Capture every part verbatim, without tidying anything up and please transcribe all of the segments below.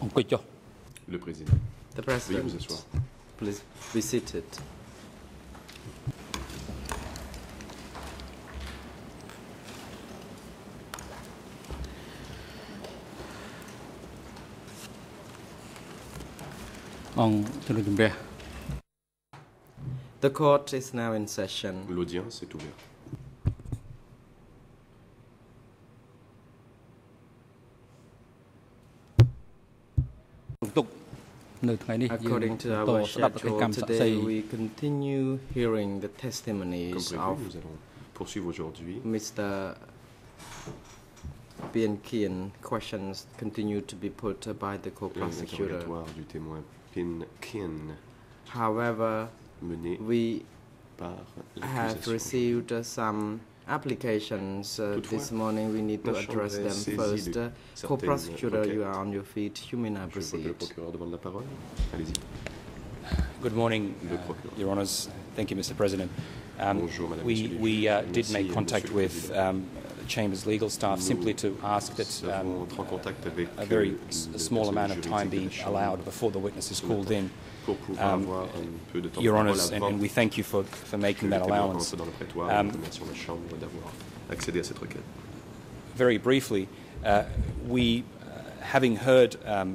Le président. The President, Veuillez vous asseoir. please be seated. The court is now in session. L'audience est ouverte. According to our schedule, today we continue hearing the Comme testimonies prévu, of nous allons poursuivre aujourd'hui. Mister Bien Kien. Questions continue to be put by the co-prosecutor. L'interrogatoire du témoin Pin Kien, However, mené we par have l'accusation. received uh, some applications uh, Toutefois, this morning. We need to la Chambre address est them saisie first. de Uh, certaines Co-prosecutor, you requêtes. are on your feet. You may now Je vois que le proceed. procureur demande la parole. Allez-y. Good morning, Le uh, procureur. Your Honours. Thank you, Mister President. Um, Bonjour, Madame, we Monsieur le we Juge. uh, did Merci, make contact Monsieur le with Président. um, the Chamber's legal staff Nous simply to ask that avons um, entré en contact avec a very euh, s- le a small personnel amount of time juridique de be la Chambre allowed before the witness is ce called matin in. pour pouvoir Um, avoir un peu de temps Your de parole Honours, and, avant and we thank you for, for que making le that témoin allowance. rentre dans le prétoire. Um, Nous remercions la Chambre d'avoir accédé à cette requête. Very briefly, uh, we, uh, having heard um,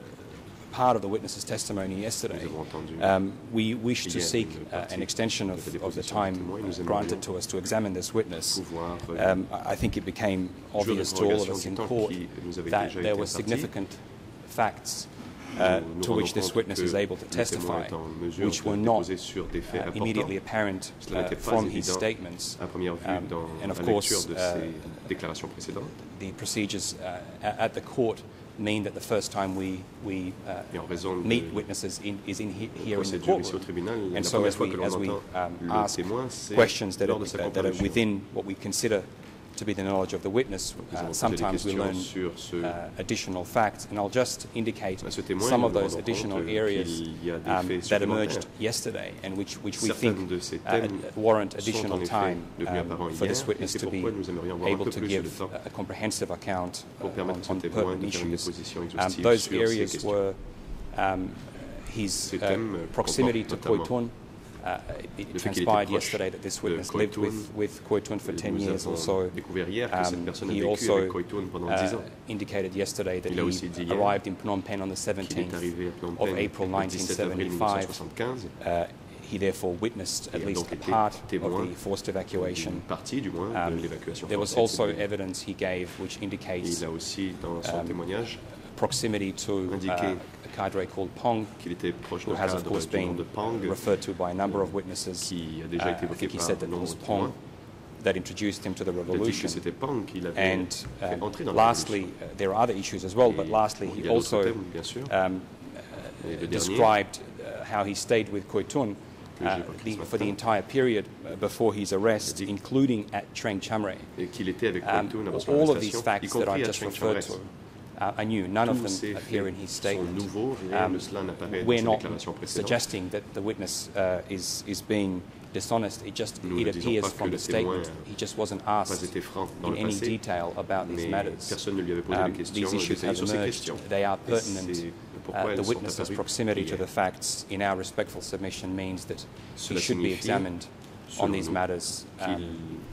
part of the witness's testimony yesterday, Nous avons entendu um, we wish to hier seek une uh, partie an extension de of, la of the déposition du time témoin et nous uh, aimerions granted to us to examine this witness. pouvoir euh, Um, I I think it became jouer obvious de to all of prolongation us du in temps court qui nous avait that déjà there été were imparti. significant facts uh, Nous nous to which rendons this compte witness que is able to le témoin testify, est en mesure which de were not déposer sur des faits uh, importants. immediately apparent Cela uh, n'était pas from his évident statements. à première vue Um, dans and of la course, lecture de uh, ces déclarations précédentes. The procedures uh, a- at the court mean that the first time we, we uh, Et en raison meet de witnesses in, is in he, la here in the procédure ici au courtroom. tribunal, And la so première as fois we, que l'on as we entend um, le ask témoin, c'est questions that are, lors de sa that are comparution. within what we consider to be the knowledge of the witness, Nous uh, avons posé des sometimes we questions learn sur ce, uh, additional facts. And I'll just indicate à ce témoin, some nous of nous those rendons additional compte areas qu'il y a des um, faits that emerged supplémentaires. yesterday and which, which we Certains think de ces uh, thèmes warrant sont additional en effet time devenus um, apparents for hier, this et witness c'est to be pourquoi nous aimerions avoir un able peu to plus de give temps a comprehensive account uh, pour permettre on, au on témoin pertinent de faire une issues. position Um, exhaustive those sur ces areas questions. were um, his Ces uh, thèmes proximity to comportent Khoi Thun. Uh, it le fait qu'il était transpired proche yesterday that this de witness Khoi lived Thun. with, with Khoi Thun for ten Nous years or avons so. découvert hier que cette Um, personne a he vécu also avec Khoi Thun pendant dix uh, ans. indicated yesterday that Il a aussi dit he hier arrived in Phnom Penh on the Qu'il est seventeenth arrivé à Phnom of Penh April le dix-sept avril mille neuf cent nineteen seventy-five. soixante-quinze. Uh, he therefore witnessed Et at a least donc a été part of témoin the forced evacuation. Une partie, du moins, Um, de l'évacuation There was forcée de also Sibérie. evidence he gave which Et indicates il a aussi, dans son um, témoignage, proximity to uh, indiqué a cadre called Pong, qu'il était proche who d'un has of cadre course du nom been de Pang, referred to by a number of witnesses. qui a Uh, déjà été I évoqué think he par said that un it nombre was de Pong témoins. that introduced him to the Il a dit que revolution. c'était Pang qui l'avait And fait um, entrer dans la lastly, révolution. uh, there are other issues as well, but Et lastly, bon, il he y a d'autres also thèmes, bien sûr. um, Et le dernier, described uh, how he stayed with Khoi Thun que uh, j'ai évoqué the, ce for the matin. entire period uh, before his arrest, Il a dit- including at Trang Cham Ray. et qu'il était avec Khoi Um, Thun avant son all of these arrestation, y facts that compris I've à just Chiang referred Cham-Res. to uh, are new. None of Tous them ces appear in faits his sont statement. nouveaux, rien Um, de cela n'apparaît dans We're ses not déclarations précédentes. suggesting that the witness uh, is, is being dishonest. It just Nous it ne disons appears pas que from le the témoin statement he just wasn't n'a asked pas été franc dans in le any passé, detail about these mais matters. personne ne lui avait posé Um, de questions these issues détaillées have sur ces emerged. questions. They are Et pertinent. c'est pourquoi Uh, elles the sont witness's apparues proximity to hier. the facts, in our respectful submission, means that he Cela should be signifie, examined on selon these nous, matters. qu'il Um,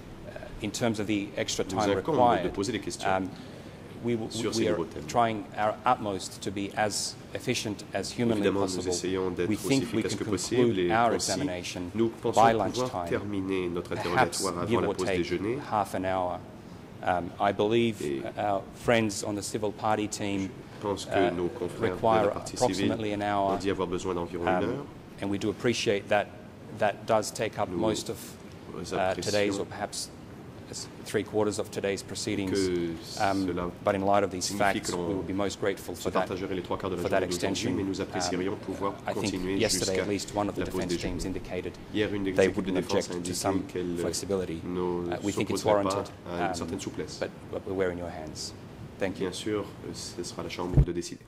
in terms of the extra nous time incombe de required, poser des questions um, we, w- sur ces we are nouveaux thèmes. trying our utmost to be as efficient as humanly Évidemment, nous possible. essayons d'être We aussi think we efficaces can que possible conclude et our concis. examination Nous pensons by pouvoir lunchtime, terminer notre perhaps interrogatoire give avant la or pause take déjeuner. half an hour. Um, I believe Et our friends on the civil party team Je pense que uh, nos confrères de require la partie civile approximately an hour, ont dit avoir besoin d'environ une um, heure. and we do appreciate that that does take up Nous most of uh, today's, or apprécions perhaps three quarters of today's proceedings. que Um, cela but in light of these signifie facts, que we l'on would be most grateful se for that. partagerait les trois quarts de la for that journée d'aujourd'hui, extension. mais nous Um, apprécierions pouvoir I think continuer yesterday, jusqu'à at least one of the la pause defense teams déjeuner. indicated Hier, une des they équipes de wouldn't défense a object to indiqué some qu'elle flexibility. ne Uh, we think it's s'opposerait warranted, pas à une um, certaine souplesse. but, but we're in your hands. Thank you. Bien sûr, ce sera la Chambre de décider.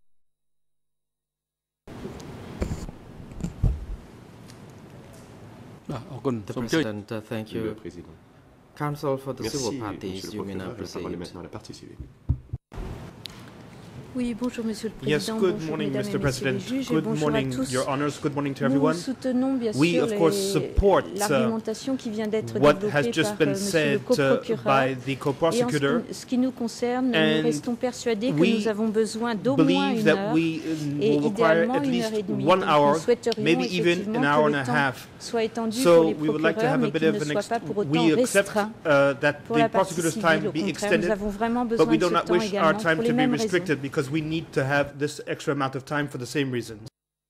The President, uh, thank Le you. Président. Counsel for the Merci, civil Monsieur parties, le you may now procureur. La parole est proceed. maintenant à la partie civile. Oui, bonjour, Monsieur le Président. Yes, good bonjour, morning, mesdames Mister et messieurs les President. juges, et Good bonjour morning, à tous. Your Honors. Good morning to Nous everyone. soutenons bien We, sûr of course, les- support uh, l'argumentation qui vient d'être what développée has just par been euh, Monsieur said le uh, coprocureur. by the Et en co-prosecutor. ce, ce qui nous concerne, And nous restons persuadés que we nous avons besoin d'au moins believe une that heure we uh, et will require idéalement at une least heure et demie. one Donc, hour, nous souhaiterions maybe even effectivement an hour que and le a temps half. soit étendu So pour les we would like to procureurs, have a mais bit qu'il of ne an soit ex pas pour autant we accept restreint uh, that pour the la partie prosecutor's civile. time Au be contraire, nous extended, avons vraiment but besoin we de do ce not temps wish our également time pour to les be mêmes raisons. restricted because we need to have this extra amount of time for the same reasons.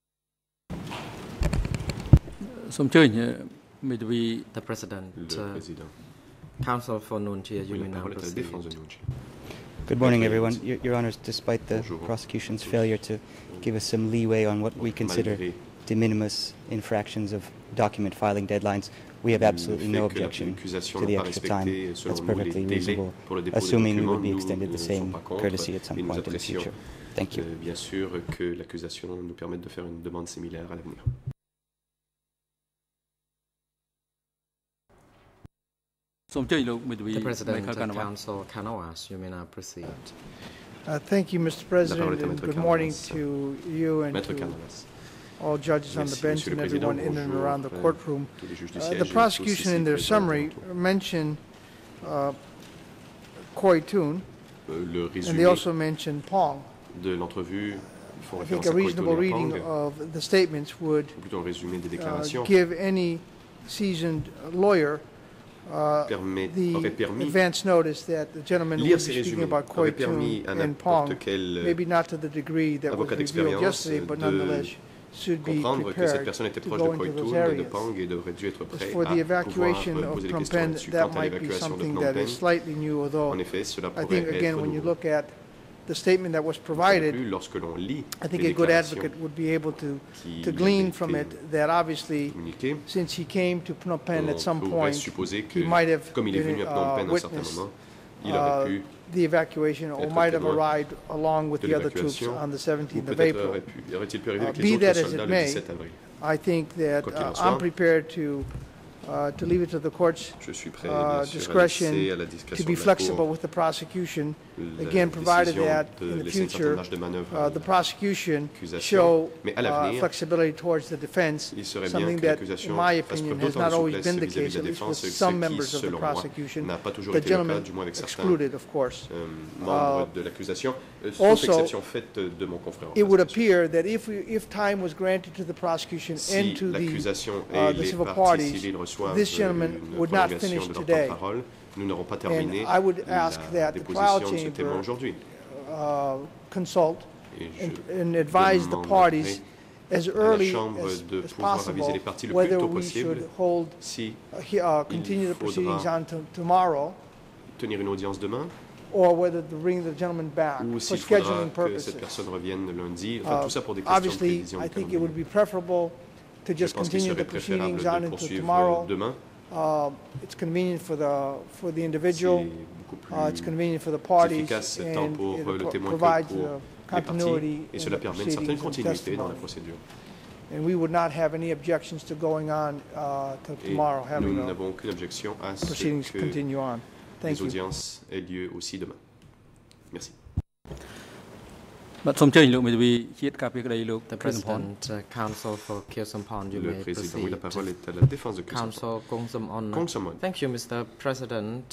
សូមអញ្ជើញមេធាវី The President, Le uh, Président. Counsel for Nunchia, you Oui, may la now parole est à la proceed. défense de Nunchi. Good morning, Okay. everyone. Your, Your Honors, despite the Bonjour. prosecution's failure to give us some leeway on what we consider Malgré de minimis infractions of document filing deadlines, we have le absolutely fait no que objection l'accusation to the n'a pas extra time. respecté, selon That's nous, les perfectly délais reasonable, pour le dépôt des assuming we documents. would be Nous extended the ne sommes same pas contre, courtesy at some et nous point in the apprécions future. Thank you. euh, bien sûr que l'accusation nous permette de faire une demande similaire à l'avenir. សូមអញ្ជើញលោកមេធាវី The President, Michael uh, Kanawa Counsel Kanawas, you may now proceed. Uh, Thank you, Mister parole est President, à and Maître good morning Canavas. to you and Maître to Canavas. all judges on the Merci, bench Monsieur and le Président. everyone in and Bonjour, around the euh, courtroom. tous les juges du Uh, siège The et tous prosecution, ici in their présents summary, autour. mentioned uh, Koi Toon, Euh, Le and they résumé also mentioned Pong. de l'entrevue font I référence think à a Koi reasonable Toon et à reading Pang, of the statements would ou plutôt un résumé des uh, déclarations give any seasoned lawyer uh, permet, aurait the permis advance notice that the gentleman lire would ces be speaking résumés, about Koi aurait permis Toon à and Pong, n'importe quel maybe not to the degree that was avocat revealed d'expérience yesterday, but de nonetheless should be comprendre que cette prepared personne était to proche go de Koi into those Toon et de areas. Pang et devrait dû être As prêt for à the pouvoir evacuation euh, of poser des Phnom questions Penh, là-dessus. that Quant à might be l'évacuation de something Phnom that Penh, is slightly new, although en effet, cela I pourrait think, être again, when you nouveau. look at the statement that was De provided, plus, lorsque l'on lit I think les a good déclarations advocate would be able to, qui to lui glean avaient from été it that obviously, communiquées, since he came to Phnom Penh at some on pourrait point, supposer que, he might have comme il est venu been à Phnom Penh uh, à un certain witness moment, il uh, aurait pu, the evacuation or être might have témoin arrived along with de the other troops l'évacuation, on the ou seventeenth of peut-être April. aurait pu- aurait-il pu arriver Uh, avec be les that autres as it soldats le may, dix-sept avril. I think that Quoi qu'il en uh, soit, I'm prepared to, uh, to leave it to the court's Je suis prêt, uh, bien sûr, à discretion laisser à la to discrétion be de la flexible Cour with the prosecution, la again, provided décision that de in the laisser une certaine future, marge de manœuvre uh, à the prosecution l'accusation. show Mais à uh, l'avenir, flexibility towards the defense, il serait bien something que that, in l'accusation my fasse opinion, preuve has d'autant not de always souplesse been the vis-à-vis case, de at la least with défense, ce some qui, members of the selon moi, prosecution, n'a pas toujours the été le cas, gentleman du moins avec certains excluded, of course. euh, membres Uh, de l'accusation, euh, sauf also, exception faite de mon confrère. en It would face, bien sûr. appear that if, we, if time was granted to the prosecution and Si to the, l'accusation uh, et the les civil parties parties, civiles reçoivent this gentleman une would not prolongation finish de leur temps today. de parole, nous n'aurons pas And terminé I would la ask that the trial déposition de ce témoin chamber aujourd'hui. uh, consult Et and, je and advise the demanderai parties as à la early Chambre as, de as pouvoir aviser possible les parties le plus whether tôt we possible should hold, si uh, he- uh, continue the faudra proceedings on to tomorrow, tenir une audience demain or whether to bring the gentleman back ou for s'il faudra scheduling que purposes. cette personne revienne lundi. Enfin, Uh, tout ça pour des questions de obviously, prévision I de think it would calendrier. be preferable to Je just pense qu'il continue serait the préférable proceedings de on into poursuivre tomorrow. demain. Uh, it's convenient for the for the C'est individual. beaucoup Uh, it's plus convenient for the parties, efficace tant and pour it le pro- témoin que provides pour the les parties, continuity et in cela the permet une certaine proceedings and continuité dans la testimony. procédure. And we would not have any objections to going on uh, to Et tomorrow, nous having the n'avons aucune objection à ce proceedings que continue on. Thank les you. audiences aient lieu aussi demain. Merci. បាទសូមអញ្ជើញលោកមេធាវីជាតិការពារក្តីលោក The គ្រឿងសំផន President, uh, Counsel for Khieu Samphan, you Le may président, oui, la parole proceed. est à la défense de Khieu Samphan. Counsel Kong Samon. Kong Samon. Thank you, Mister President.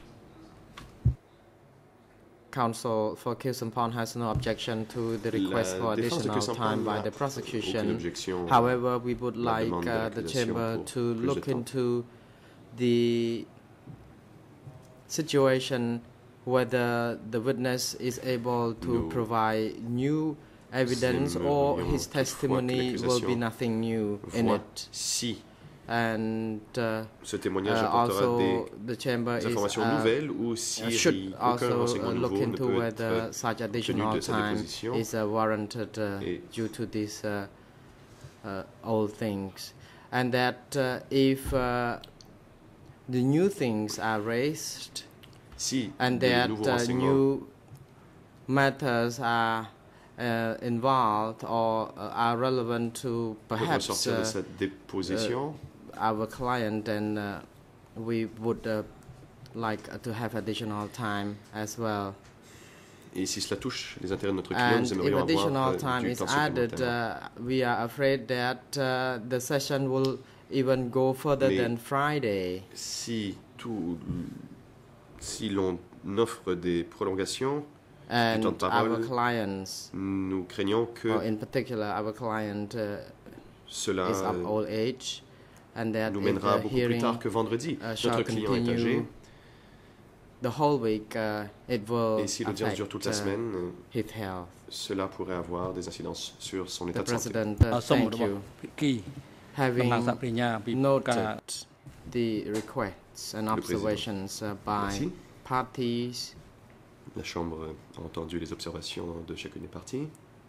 Counsel for Khieu Samphan has no objection to the request La for défense de additional Khieu Samphan time by n'a the aucune prosecution. objection à However, we would la like demande de uh, the l'accusation chamber pour to plus de look temps. into the situation whether the witness is able to Nous provide new evidence or aimerions his toutefois que testimony will be l'accusation nothing new in voit it. si And uh, ce témoignage uh, apportera also des the chamber is, informations uh, nouvelles ou si uh, should aucun also renseignement uh, look nouveau ne into peut whether être such tenu additional de sa time déposition. is uh, warranted uh, Et- due to these uh, uh, old things, and that uh, if uh, the new things are raised Si and de that nouveaux uh, renseignements new matters are uh, involved or uh, are relevant to peuvent perhaps ressortir de uh, sa déposition, our client, then uh, we would uh, like uh, to have additional time as well. Et si cela touche les intérêts de notre client, And nous if aimerions avoir additional euh, time du is temps added, supplémentaire. uh, we are afraid that uh, the session will even go further Mais than Friday. Si, tout, si l'on offre des prolongations du And temps de our parole, clients, nous craignons que or in particular our client, uh, cela is of euh, old age, and that nous if mènera the beaucoup plus hearing tard que vendredi. uh, shall Notre client est âgé, continue the whole week, uh, it will et si l'audience dure toute la affect uh, semaine, euh, his health. cela pourrait avoir des incidences sur son The état de santé. President, អ uh, សូម thank របស់ you. ភាគី Having តំណាងសហប្រញ្ញាពីការ noted the requests and Le observations uh, by Merci. parties, La Chambre a entendu les observations de chacune des parties.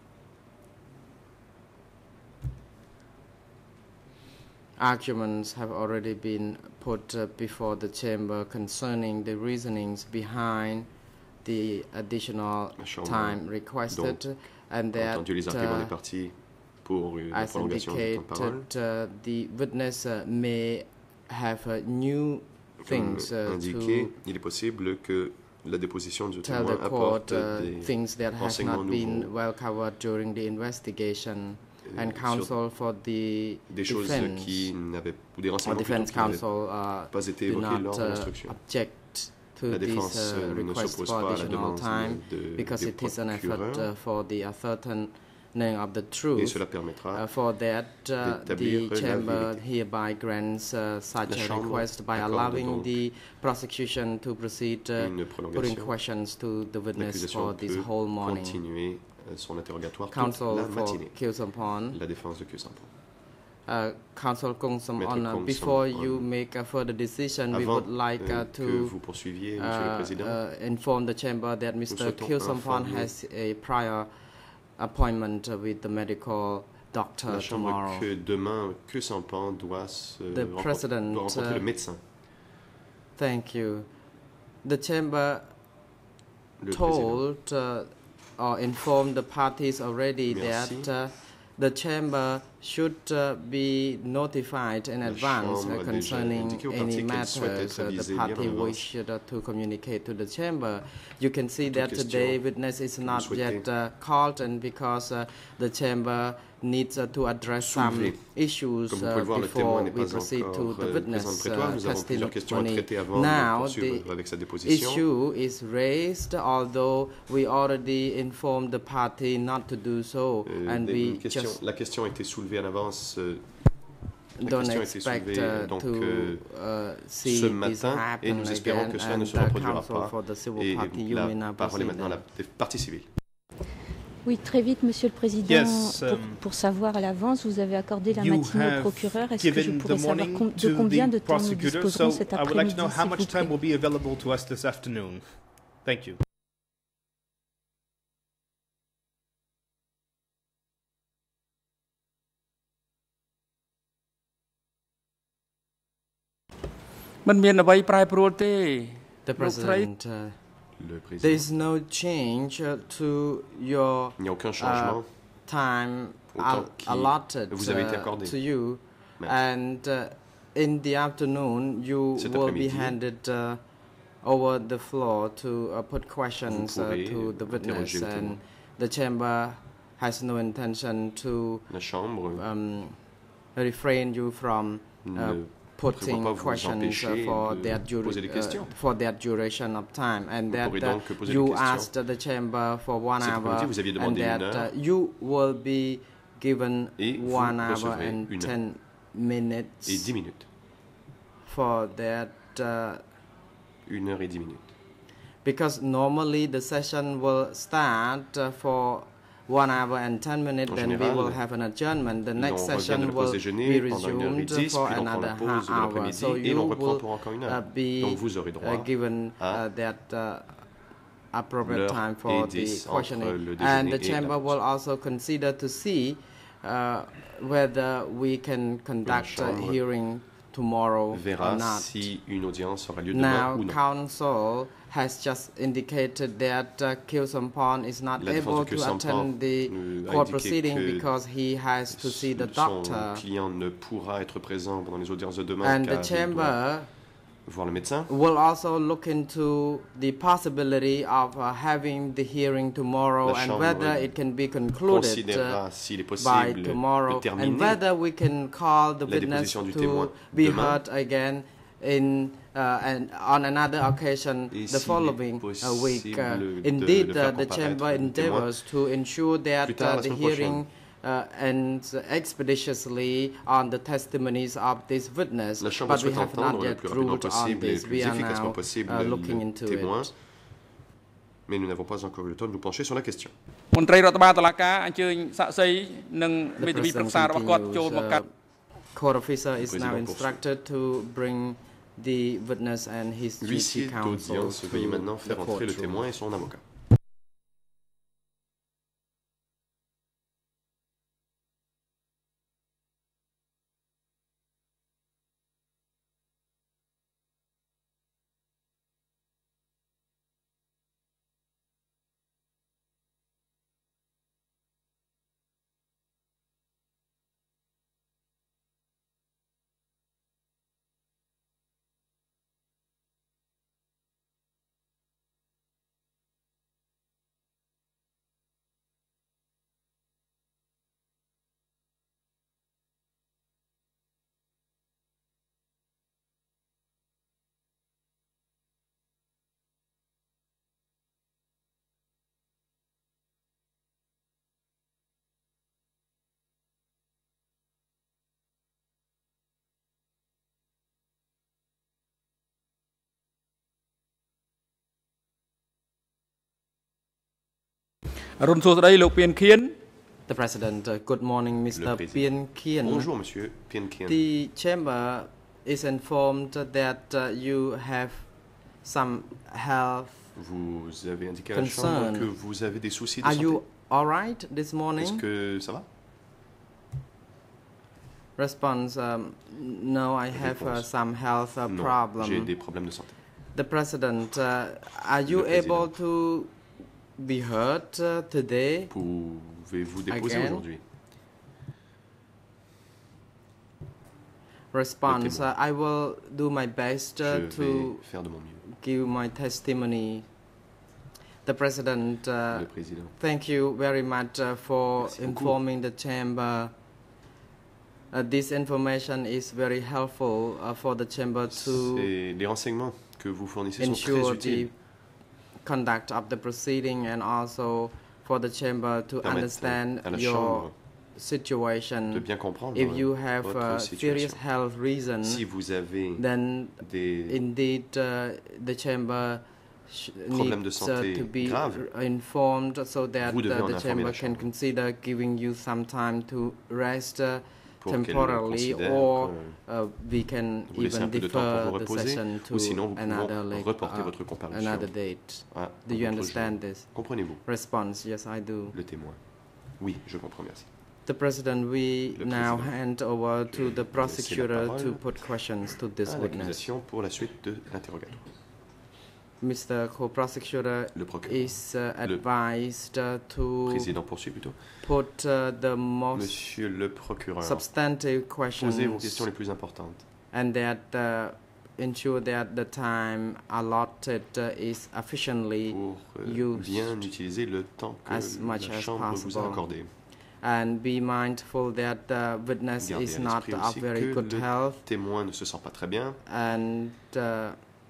arguments have already been put uh, before the chamber concerning the reasonings behind the additional La Chambre time requested, and that, a entendu les arguments des uh, parties pour une as prolongation du temps de parole. indicated, uh, the witness uh, may have uh, new Comme things uh, indiqué, to il est possible que la déposition du tell témoin the court apporte uh, des things that have renseignements not been nouveaux, well covered during the investigation, euh, and sur counsel for the des choses defense qui n'avaient, ou des or renseignements defense plutôt qui n'avaient counsel uh, pas été do évoqués not lors de uh, l'instruction. object to La this défense uh, euh, ne request s'oppose for pas à la additional demande time de, because des it is an effort procureurs, uh, for the ascertaining of the et truth. cela permettra Uh, for that, uh, the d'établir la chamber vérité. hereby grants uh, such La a Chambre request by accorde allowing donc the prosecution to proceed uh, une putting prolongation. questions to the witness L'accusation for this peut whole morning. continuer euh, son interrogatoire toute Counsel la for matinée. Khieu Samphan. La défense de Khieu Samphan. Uh, Counsel Kong Samphan, Maître uh, Kong before Samphan. you make a further decision, we Avant would like euh, uh, que to vous poursuiviez, Monsieur le uh, Président, uh, inform the chamber that Mister souhaitons Khieu Samphan informer has a prior appointment uh, with the medical doctor la Chambre tomorrow. que demain, Khieu Samphan doit, se The rencontrer, President, doit rencontrer uh, le médecin. Thank you. The chamber Le Président. told uh, or informed the parties already Merci. that uh, the chamber should uh, be notified in La advance Chambre uh, a déjà concerning indiqué aux any parties qu'elle souhaite matters être uh, the avisée bien party en avance. wished uh, to communicate to the chamber. You can see Toute that question today witness is vous not souhaitez yet uh, called, and because uh, the chamber needs uh, to address some soulever. issues Comme vous uh, pouvez le voir, le témoin before n'est we pas proceed to encore the euh, présent witness de prétoire. uh, Nous avons plusieurs questions à testimony. traiter avant Now, de poursuivre the avec sa déposition. issue is raised, although we already informed the party not to do so, Euh, and les- we une question- just la question a été soulevée à l'avance. euh, la don't question a été expect soulevée uh, donc, to euh, uh, see ce this matin, et happen nous espérons again, que cela ne and se the reproduira counsel pas. for the civil Et party, you may now la parole est proceed. maintenant à la partie civile. Oui, très vite, Monsieur le Président. Yes, pour, um, pour savoir à l'avance, vous avez accordé la You matinée au have procureur. Est-ce que je given pourrais the savoir morning com- de to combien the de temps nous prosecutor, disposerons so cet I would like to après-midi, know how s'il much vous time plaît? will be available to us this afternoon. Thank you. មិនមានអ្វីប្រែប្រួលទេ The លោកស្រី President, uh, Le there président. is no change uh, to your Il n'y a aucun changement. time Au temps al- qui allotted vous avait été uh, accordé. to you, Merci. and uh, in the afternoon you Cet will be après-midi, handed uh, over the floor to uh, put questions uh, pourrez to the witness, interroger le and témoin. the chamber has no intention to La Chambre um, refrain you from uh, ne putting prévoit pas vous questions uh, empêcher for de their dura- poser des uh, questions. for their duration of time, and Vous that pourrez uh, donc poser des you questions. asked the chamber for one Cet hour, après-midi, vous aviez and demandé une that heure. uh, you will be given Et vous one hour recevrez and une heure. ten minutes et dix minutes. for that. Uh, Une heure et dix minutes. because normally the session will start uh, for one hour and ten minutes, En then we général, will have an adjournment. The next on revient de session la pause will déjeuner be pendant une heure et resumed dix, for puis l'on prend another la pause de hour. l'après-midi So et you l'on reprend will pour encore une uh, heure. be Donc vous aurez droit uh, given à uh, that uh, appropriate l'heure time et for the dix entre questioning. le And déjeuner the et la chamber pause. will also consider to see uh, whether we can conduct a Chambre hearing tomorrow or verra not. si une audience aura lieu demain Now, ou non. counsel has just indicated that uh, Khieu Samphan is not La défense able de Khieu to Samphan, attend the euh, a court indiqué proceeding que because he has to see the Son doctor. client ne pourra être présent pendant les audiences de demain And car the il doit chamber voir le médecin. We'll also look into the possibility of uh, having the hearing tomorrow La and Chambre whether it can be concluded considérera uh, s'il est by possible de tomorrow and terminer whether we can call the la witness déposition du to témoin be demain. heard again in uh, and on another occasion Et the s'il following est uh, week. Uh, possible de indeed, le faire uh, the comparaître chamber le témoin endeavors to ensure that plus tard uh, la the semaine hearing prochaine. uh, ends expeditiously on the testimonies of this witness, La Chambre but we souhaite have not entendre le yet plus rapidement ruled on possible et this. le We plus are efficacement now possible uh, looking le into témoin, it. mais nous n'avons pas encore eu le temps de nous pencher sur la question. មន្ត្រីរដ្ឋបាលតុលាការអញ្ជើញសាក្សីនិង The មេធាវីប្រឹ President ក្សារបស់គាត់ចូល continues, មកកាត់ uh, court officer is Président now poursuit. instructed to bring the witness and his duty L'huissier counsel d'audience to veuillez maintenant the faire entrer le courtroom. témoin et son avocat. Run រុនសួស្តីលោកពៀនខៀន The President, uh, good morning, Mister Le président. Pien Kien. Bonjour, monsieur Pien Kien. The chamber is informed that uh, you have some health. Vous avez indiqué à la Concern. Chambre que vous avez des soucis de Are santé. you all right this Est-ce morning? que ça va? Response, um, no, I have uh, Réponse. some health uh, Non, j'ai problem. des problèmes de santé. The President, uh, are you Le président. able to be heard uh, today? Pouvez-vous déposer Again? aujourd'hui? Response, témoin. uh, I will do my best uh, Je vais to faire de mon mieux. give my testimony. The President, uh, Le président. thank you very much uh, for Merci beaucoup. informing the chamber. Uh, this information is very helpful uh, for the chamber to C'est- Les renseignements que vous fournissez sont très ensure the utiles. conduct of the proceeding and also for the chamber to Permettent understand à la your Chambre de situation. bien comprendre If you have votre uh, situation. serious health reasons, Si vous avez then des indeed uh, the chamber sh- problèmes de needs uh, santé to be graves, r- informed so that vous devez uh, en the informer chamber la can Chambre. consider giving you some time to rest uh, pour qu'elle temporarily, considère or que uh, we can vous laissez even un peu de temps pour defer vous the reposer, session to ou sinon vous pouvez another, like, reporter uh, votre comparution another date. à Do you un autre understand jour. this? Comprenez-vous Response, yes, I do. le témoin? Oui, je comprends, merci. The President, we Le now Président. hand over to Je the vais laisser la prosecutor parole to put questions to this À witness. l'accusation pour la suite de l'interrogatoire. Mister Co-Prosecutor Le procureur. is uh, advised uh, to Président poursuit plutôt. put uh, the most Monsieur le procureur, substantive posez vos questions questions les plus importantes and that uh, ensure that the time allotted uh, is efficiently pour euh, used bien utiliser le temps que as much la as Chambre vous a possible. accordé. and be mindful that the witness Gardez is à not l'esprit of aussi very que good le health témoin ne se sent pas très bien. and uh,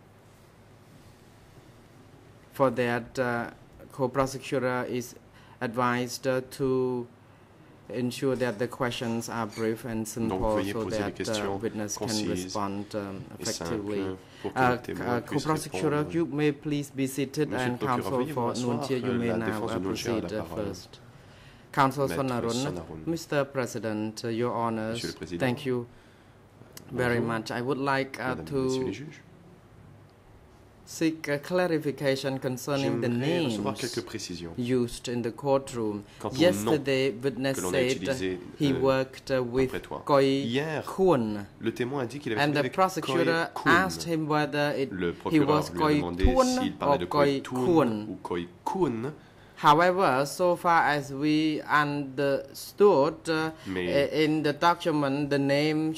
for that uh, co-prosecutor is advised uh, to ensure that the questions are brief and simple veuillez so poser des that the questions witness can concises respond um, et effectively. simple pour que Uh, le témoin uh, puisse co-prosecutor, répondre. you may please be seated Monsieur and le procureur, counsel veuillez vous for rasseoir. Nuntia, you Euh, may la now défense uh, de Nuntia a la proceed uh, parole. first. Counsel Maître Sonarun, Sonarun. Mister President, uh, Your Honors, Monsieur le Président. thank you very Bonjour. much. I would like uh, Mesdames et Messieurs to les juges, seek a clarification concerning the j'aimerais recevoir names quelques précisions. used in the courtroom. Quant au nom Yesterday, witness que l'on a said utilisé he euh, worked uh, with prétoire. Koi Hier, Kun, le témoin a dit qu'il avait and travaillé the avec prosecutor Koi Kun. asked him whether it, Le he procureur was lui a Koi demandé Tun s'il parlait de or Koi Koi Tun Kun. ou Koi Kun, However, so far as we understood, uh, mais in the document, the name should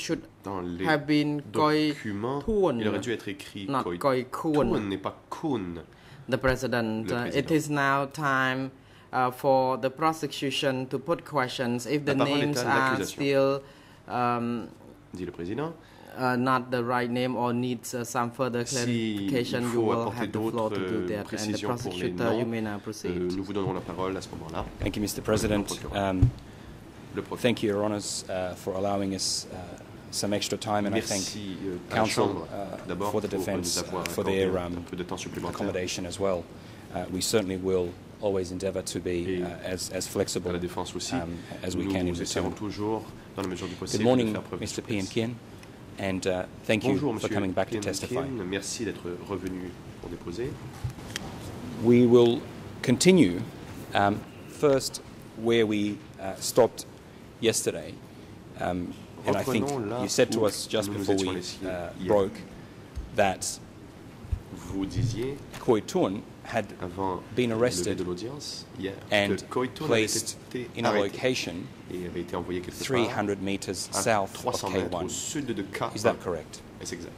Dans les have been Koi documents, Thun, il aurait dû être écrit not Koi Koi Kun. Thun n'est pas Kun. The President, Le uh, it président. is now time uh, for the prosecution to put questions. If the La parole est names à are l'accusation. still um, Dit le président. uh, not the right name or needs uh, some further Si clarification, il you faut will apporter have the floor to d'autres do euh, that. And the précisions pour les prosecutor, you noms, may now euh, proceed. nous vous donnerons la parole à ce moment-là. Thank you, Mister President. Um, Le procureur. thank you, Your Honours, uh, for allowing us uh, some extra time, and I thank Merci euh, à la Counsel Chambre uh, d'abord for the pour nous defence avoir uh, for accordé their un um, peu de temps supplémentaire. accommodation as well. Uh, we certainly will always endeavour to be Et uh, as, as À flexible la défense aussi, um, as we nous can in essaierons return. toujours, dans la mesure du Good possible, morning, de faire preuve de Mister souplesse. Pian and uh, thank you Bonjour, for Monsieur coming back to Pian testify. Pian. Merci d'être revenu pour déposer. We will continue um, first where we uh, stopped yesterday. Um, and I think Reprenons là you said to où us just nous nous before étions we laissés uh, hier. broke that Vous disiez, Koi Thun had avant been le lever arrested de l'audience, hier, and que Koi Thun avait placed été in a arrêté location et avait été envoyé quelque three part hundred meters à south trois of cents K mètres one. au sud de K un. Is that correct? Est-ce exact?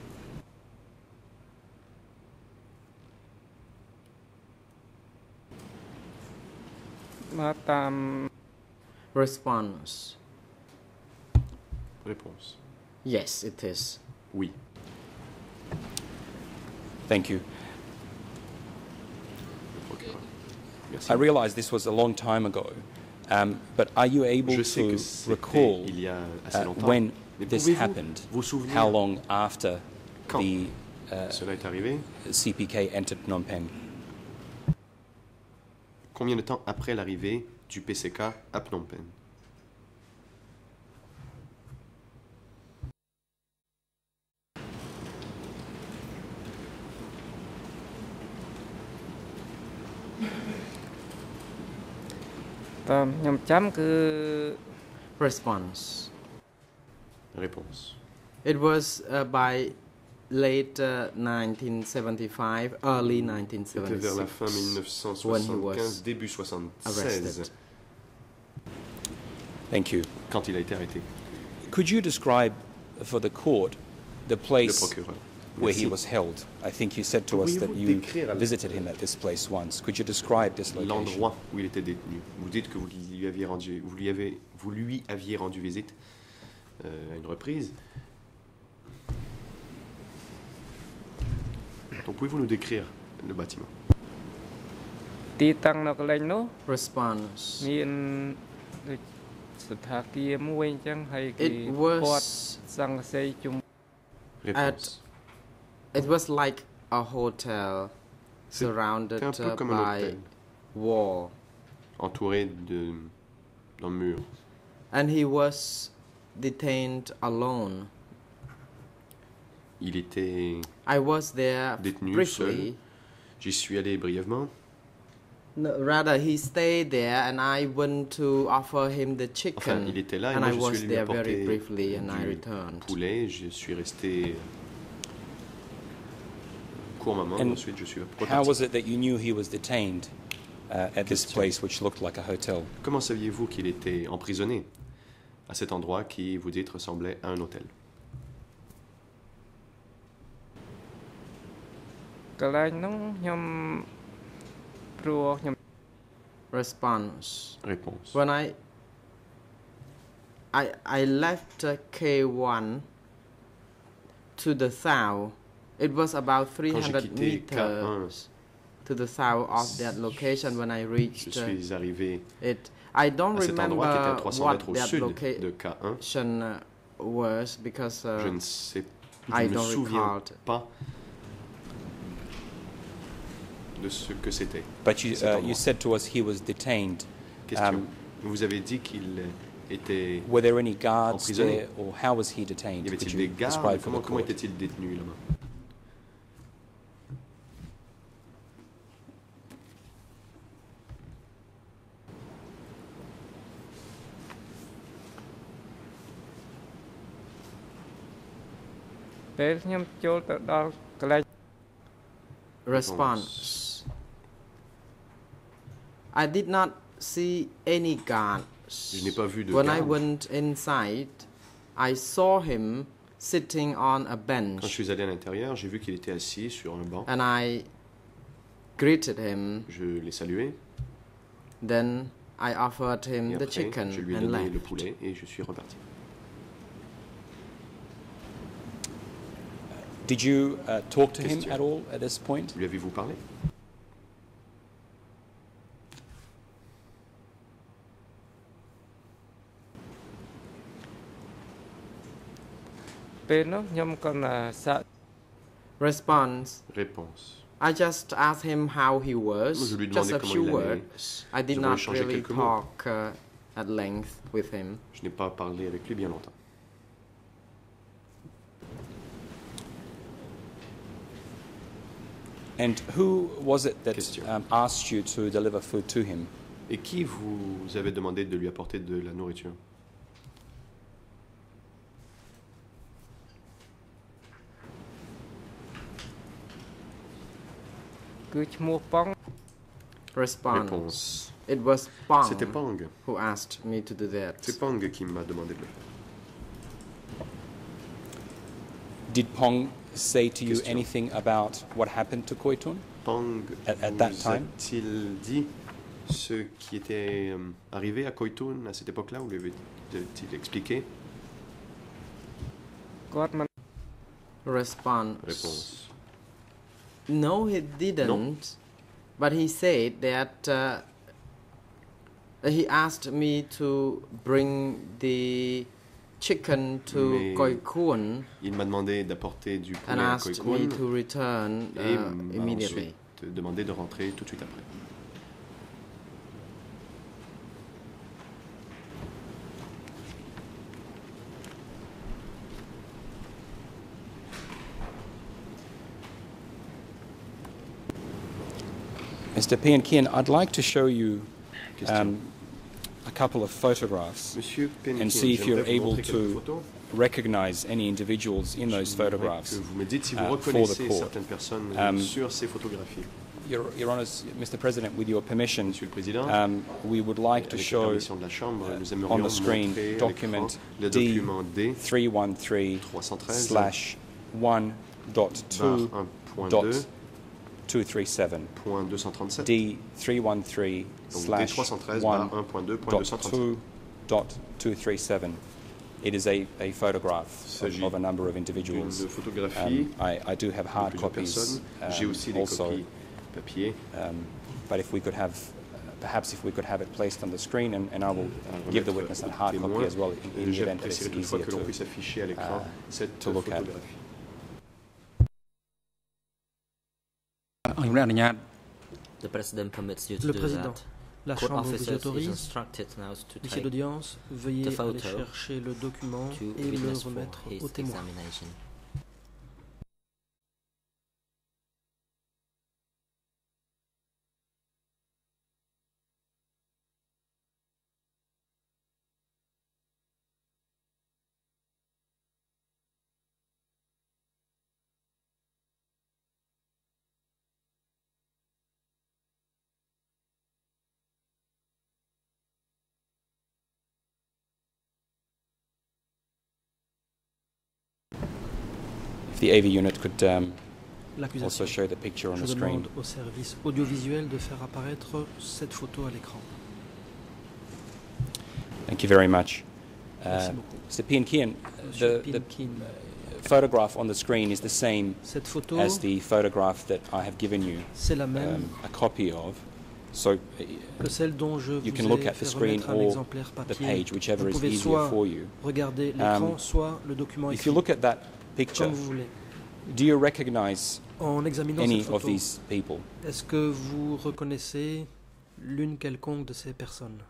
Response. Réponse. Yes, it is. Oui. Thank you. Le procureur. Merci. I realize this was a long time ago, um, but are you able Je sais que to c'était recall il y a assez uh, longtemps. when Mais this pouvez-vous happened? vous souvenir How long after quand the uh, cela est arrivé? C P K entered Phnom Penh? Combien de temps après l'arrivée du P C K à Phnom Penh? Response. Réponse. It was uh, by late uh, nineteen seventy-five, early nineteen C'était vers la fin seventy-six. mille neuf cent when he soixante-quinze, was début soixante-seize, arrested. Thank you. quand il a été arrêté. Could you describe for the court the Le place procureur. where he Merci. was held? I think you said to us that Pourriez-vous you décrire visited him at this place once. Could you describe this location? L'endroit où il était détenu. Vous dites que vous lui aviez rendu, vous lui avez, vous lui aviez rendu visite euh, à une reprise. Donc pouvez-vous nous décrire le bâtiment? ទីតាំងនៅកន្លែងនោះ Response. មានដូចសណ្ឋាគារមួយអញ្ចឹងហើយគេ It ព័ទ្ធ was សង្កសីជុំ Réponse. it was like a hotel surrounded un peu uh, comme un by hôtel. wall, Entouré de d'un mur. and he was detained alone. Il était I was there détenu briefly. seul. J'y suis allé brièvement. No, rather, he stayed there, and I went to offer him the chicken. Enfin, il était là et and moi I je was suis allé lui there very apporter briefly, and I du returned. poulet. Je suis resté court moment. And Ensuite, je suis How reparti. was it that you knew he was detained uh, at this Question. place which looked like a hotel? Comment saviez-vous qu'il était emprisonné à cet endroit qui, vous dites, ressemblait à un hôtel? កន្លែងនោះខ្ញុំព្រោះខ្ញុំ Response. Réponse. When I I I left uh, K one to the south, it was about three hundred quitté K un, meters to the south of that location when I Je reached uh, suis arrivé it. I don't à cet endroit qui était à remember trois cents what mètres au that sud location de K un. uh, was because uh, Je ne sais, je I ne me don't souviens recall. pas de ce que c'était. But you, cet uh, endroit. you said to us he was detained. Question. Um, Vous avez dit qu'il était. Were there any guards Emprisonné. there, or how was he detained? Y Could avait-il you des gardes? describe for Comment, the comment court? était-il détenu là-bas? "ពេលខ្ញុំចូលទៅដល់កន្លែង Response. I did not see any guards. Je n'ai pas vu de When I gardes. went inside, I saw him sitting on a Quand je bench, suis allé à l'intérieur, j'ai vu qu'il était assis sur un banc. and I greeted him. Je l'ai salué. Then I offered Et him the après, chicken je lui ai and donné le left. poulet et je suis reparti. Did you uh, talk to him Question. at all at this point? Lui avez-vous parlé? Response. Réponse. I just asked him how he was, Je lui ai just demandé a comment few il allait. words. I did Nous avons not échangé really quelques mots. talk uh, at length with him. Je n'ai pas parlé avec lui bien longtemps. And who was it that Question. um, asked you to deliver food to him? Et qui vous avez demandé de lui apporter de la nourriture? Response. Réponse. It was Pong C'était Pang. who asked me to do that. C'est Pang qui m'a demandé de le faire. Did Pong say to you Question. anything about what happened to Koitun? Pang At- at vous that time? a-t-il dit ce qui était euh, arrivé à Koitun à cette époque-là, ou lui avait-il expliqué? Response. Réponse. No, he didn't. But he said that uh, he asked me to bring the chicken to Mais Koi Kun Il m'a demandé d'apporter du poulet and à asked me Koikun to return et uh, m'a immediately. ensuite demandé de rentrer tout de suite après. Mister Pian Kian, I'd like to show you Question. um, a couple of photographs Monsieur Penkin, and see if you're j'aimerais vous able montrer quelques to photos. recognize any individuals in those J'aimerais photographs. que vous me dites si vous uh, for the reconnaissez court. certaines personnes Um, sur ces photographies. Your, Your Honours, Mister President, with your permission, Monsieur le Président, um, we would like to avec la show permission de la Chambre, nous on aimerions the screen montrer à document l'écran le D document D three one three trois cent treize slash one dot barre two un point dot deux two three seven. point deux cent trente-sept. D three one three Donc D slash trois cent treize one barre un point deux point deux cent dot trente-sept. two dot two three seven. It is a, a photograph of, s'agit of a number of individuals. Une photographie Um, I, I do have de hard plusieurs copies personnes. J'ai um, aussi des also, copies papier. um, but if we could have, uh, perhaps if we could have it placed on the screen, and, and I will à give the remettre witness a au hard témoin. copy as well in, in the event that it's J'apprécierais toutefois easier que l'on to, puisse afficher à l'écran uh, cette to look at. photographie. អនុញ្ញាតអនុញ្ញាត The President permits you to Le do Président, that. la Court Chambre vous officers is autorise, instructed now to huissier take d'audience, veuillez the aller photo chercher le document to et le witness for remettre his au témoin. examination. if the A V unit could um, also L'accusation. show the picture on Je the screen. demande au service audiovisuel de faire apparaître cette photo à l'écran. Thank you very much. Merci Uh, beaucoup. Mister Pian Kian, Monsieur the, the Pinkin, photograph on the screen is the same cette photo, as the photograph that I have given you c'est la même um, a copy of. So uh, que celle dont je you vous can look ai at the fait screen remettre un or exemplaire the papier. page, whichever Vous is pouvez easier soit for you. regarder l'écran, Um, soit le document If écrit, you look at that picture, comme vous voulez. do you recognize En examinant any cette of photo, these people? est-ce que vous reconnaissez l'une quelconque de ces personnes?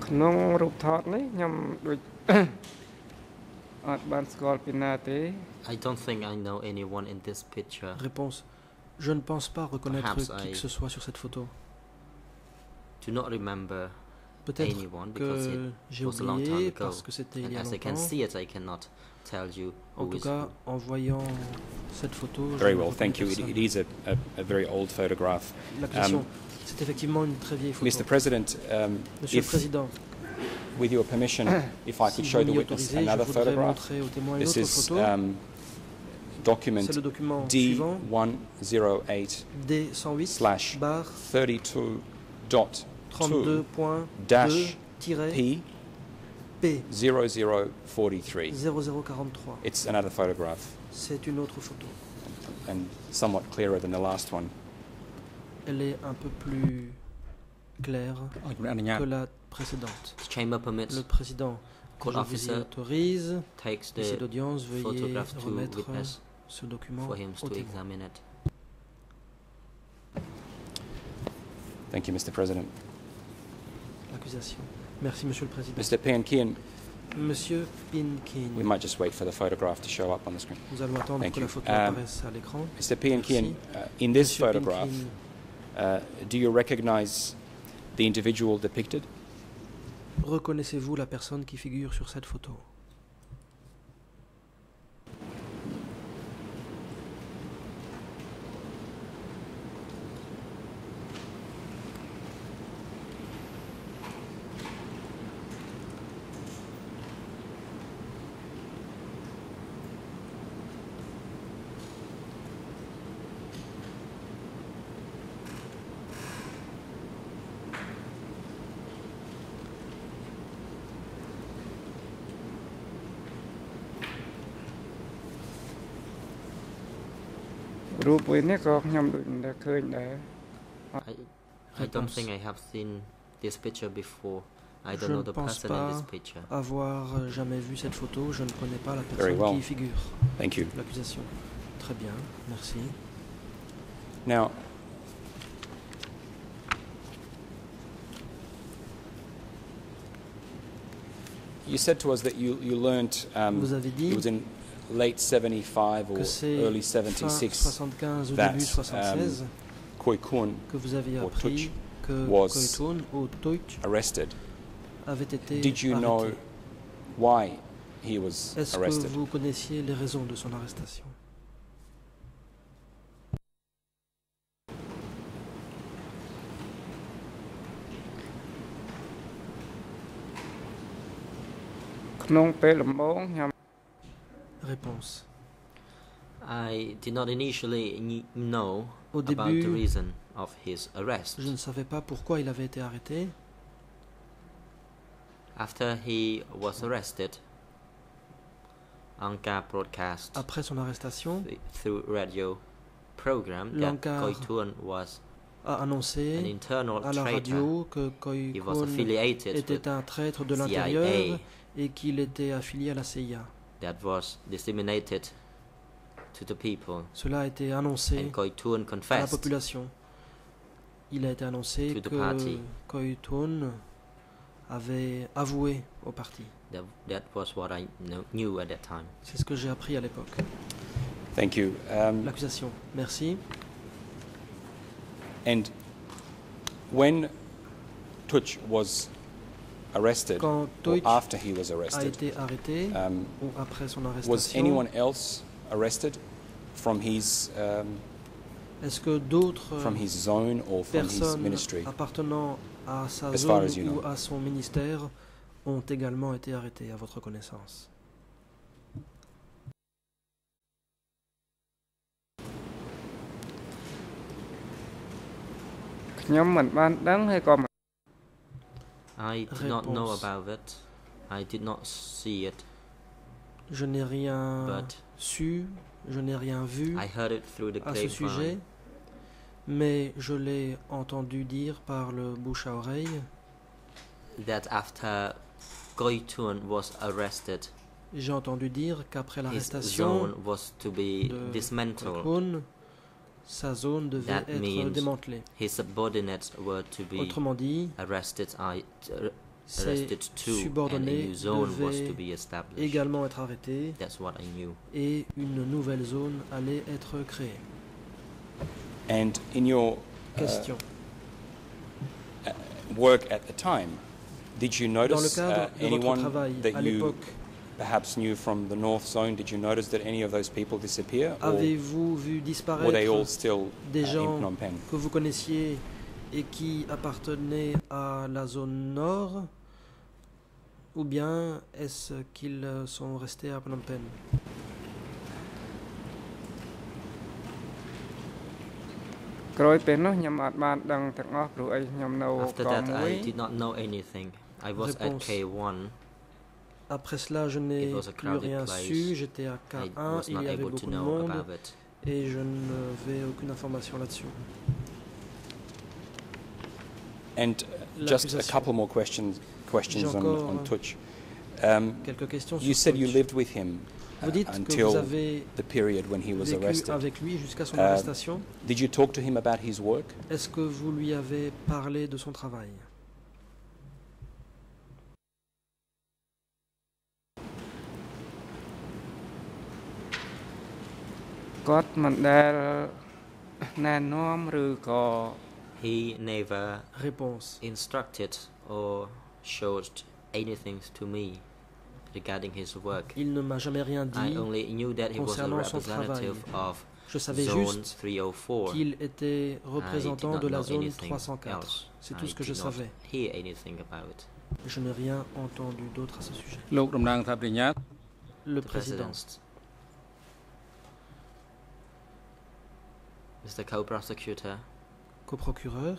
ក្នុងរូបថតនេះខ្ញុំដូចអត់បានស្គាល់ពីណាទេ I don't think I know anyone in this picture. Réponse. Je ne pense pas reconnaître Perhaps qui I- que ce soit sur cette photo. Do not remember Peut-être anyone que because it j'ai was a long time oublié ago. parce que c'était il And y a as I can longtemps. see it, I cannot tell you En who tout is cas, who. en voyant cette photo, je Very ne well, reconnais thank you. It, personne. it is a, a, a very old photograph. L'accusation, Um, c'est effectivement une très vieille photo. Mister President, um, Monsieur le if, Président, with your permission, if I si could vous show the m'y witness autorisez, je another voudrais photograph. montrer au témoin une This autre is photo. um, document C'est le document D suivant, one zero eight D cent huit slash barre thirty-two dot trente-deux two point dash deux P P zero zero forty-three. zéro zéro quarante-trois. It's another photograph C'est une autre photo. and somewhat clearer than the last one. Elle est un peu plus claire ឲ្យជំរាបអនុញ្ញាត que la précédente. The chamber permits Le président, court je vous y officer autorise, takes ici the d'audience, veuillez photograph to remettre witness ce document for him au to témoin. examine it. Thank you, Mister President. L'accusation. Merci, Monsieur le Président. Mister Piankian, Monsieur Pinkin, we might just wait for the photograph to show up on the screen. nous allons attendre Thank que you. la photo Um, apparaisse à l'écran. Mister Piankian, Merci. uh, in this Monsieur photograph, Pinkin, uh, do you recognize the individual depicted? reconnaissez-vous la personne qui figure sur cette photo? Group រូបវិញនេះក៏ខ្ញុំដូចតែឃើញដែរ I, I don't Réponse. think I have seen this picture before. I Je don't know ne the pense person in this pas picture. avoir jamais vu cette photo, je ne connais pas la Very personne well. qui y figure. Thank you. L'accusation. Très bien, merci. Now, you said to us that you, you learnt um, Vous avez dit it was in late seventy-five or que c'est early fin seventy-six soixante-quinze au that, début soixante-seize um, Khoi Kun que vous aviez or appris Tuch que was Koitun ou Tuch arrested. avait été Did you arrêté. know why he was Est-ce que arrested? vous connaissiez les raisons de son arrestation? Réponse. I did not initially kn- know Au about the début, reason of his arrest. je ne savais pas pourquoi il avait été arrêté. After he was arrested, Anka broadcast Après son arrestation, th- through radio program that Lankar Koitun was a an annoncé internal à la traitor. radio que He was Koikun affiliated with était un traître de C I A l'intérieur et qu'il était affilié à la C I A. that was disseminated to the people. Cela a été annoncé And Koitun à la confessed. population. Il a été annoncé To the que party. Koitun avait avoué au parti. That, that was what I kno- knew at that time. C'est ce que j'ai appris à l'époque. Thank you. Um, L'accusation. Merci. and when Tuch was arrested, Quand or Tuch after he was a arrested, été arrêté um, ou après son was arrestation, anyone else arrested from his um, est-ce que d'autres from his zone or from his personnes ministry? appartenant à sa As far zone as you ou know. à son ministère ont également été arrêtés à votre connaissance? I did not know Réponse. about it. I did not see it, Je n'ai rien but su, je n'ai rien vu I heard it through the à ce sujet, grapevine. mais je l'ai entendu dire par le bouche à oreille. That after Koitun was arrested, J'ai entendu dire qu'après his l'arrestation zone was to be de dismantled. Koikun, sa zone devait That être means démantelée. His subordinates were to be Autrement dit, arrested, I, uh, Ses subordonnés devaient également être arrêtés et une nouvelle zone allait être créée. And in your Question. uh, work at the time, did you Dans le notice cadre uh, de votre anyone travail that à you l'époque, perhaps knew from the North Zone? Did you notice that any of those people disappear, or avez-vous vu were they disparaître all still des uh, in gens Phnom Penh? que vous connaissiez et qui appartenaient à la zone nord, ou bien est-ce qu'ils sont restés à Phnom Penh? After that, I did not know anything. I was at Réponse. K one. Après cela, je n'ai It was a plus crowded rien place. su. J'étais à K I un, was il not y avait able to beaucoup de know monde about it. et je n'avais aucune information là-dessus. And uh, just a L'accusation. couple more questions questions J'ai on, encore, on euh, Tuch. Um, Quelques questions you sur said you Tuch. lived with him uh, Vous dites que until vous avez the period when he was vécu arrested. avec lui jusqu'à son Uh, arrestation. Did you talk to him about his work? Est-ce que vous lui avez parlé de son travail? He never Réponse. instructed or showed anything to me regarding his work. Il ne m'a jamais rien I dit only knew that he was a concernant son travail. representative of Je savais Zone juste three oh four. qu'il était I did représentant not de la know zone anything trois cent quatre. else. C'est tout I ce que je did not savais. hear anything about it. Je n'ai rien entendu d'autre à ce sujet. លោកតំណាងថាប្រញ្ញា Le The président. President. Mister Co-Prosecutor, Coprocureur,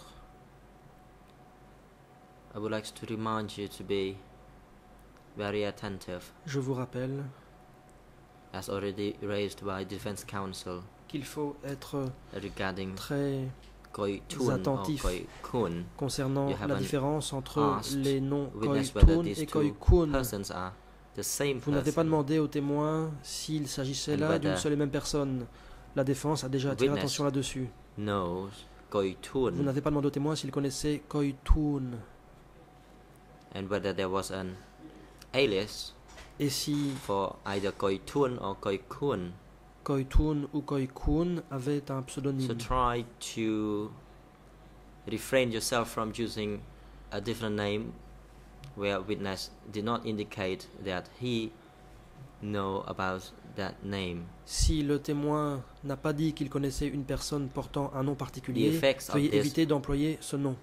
I would like to remind you to be very attentive, je vous rappelle as already raised by Defense Counsel, qu'il faut être regarding très Koi Tun or attentif Koi Kun. concernant You la haven't différence entre asked les noms Koi witness whether Tun these et Koi two Kun. persons are the same Vous n'avez pas person. demandé aux témoins s'il s'agissait And là d'une whether seule et même personne. La défense a déjà attiré witness l'attention là-dessus. knows Koi Vous Tun n'avez pas demandé aux témoins s'ils connaissaient Koi Tun. and whether there was an alias Et si for either Koi Tun or Koi Kun. Koi Tun ou Koi Kun avaient un So pseudonyme. try to refrain yourself from using a different name where witness did not indicate that he know about that name. Si le témoin n'a pas dit qu'il connaissait une personne portant un nom The particulier, effects of veuillez this éviter d'employer ce nom.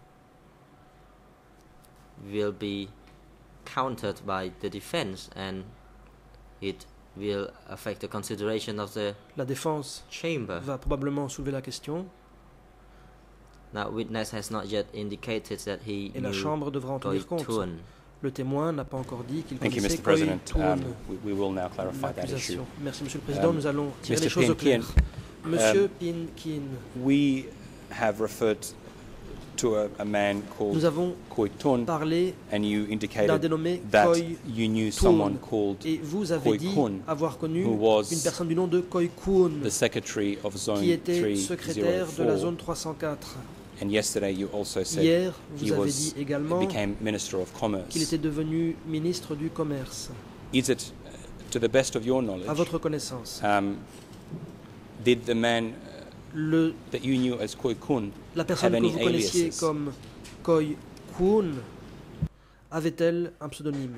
will be countered by the defense and it will affect the consideration of the La défense chamber. va probablement soulever la question Now witness has not yet indicated that he et la knew Chambre devra en Koi tenir compte. Tun. Le témoin n'a pas encore dit qu'il Thank you, connaissait Mister Koi President. Tun. Um, we, we will now clarify that issue. L'accusation. Merci, Monsieur le Président. Um, Nous allons tirer Mister les choses au Pin clair. Kien, Monsieur um, Pin Kin, We have referred to a, a man nous called avons Koi Tun, parlé and you d'un indicated dénommé that Koi you knew Tun. someone called Et vous avez Koi dit Kun, avoir connu who was une personne du nom de Koi Kun, the secretary of Zone qui était three secrétaire oh de la four. zone trois cent quatre. And yesterday you also said Hier, he vous avez was dit également became Minister of Commerce. qu'il était devenu ministre du Commerce. Is it, uh, to the best of your À knowledge, votre connaissance, um, did the man uh, le, that you knew as Koi Kun la have personne que any vous connaissiez aliases? comme Koi Kun avait-elle un pseudonyme?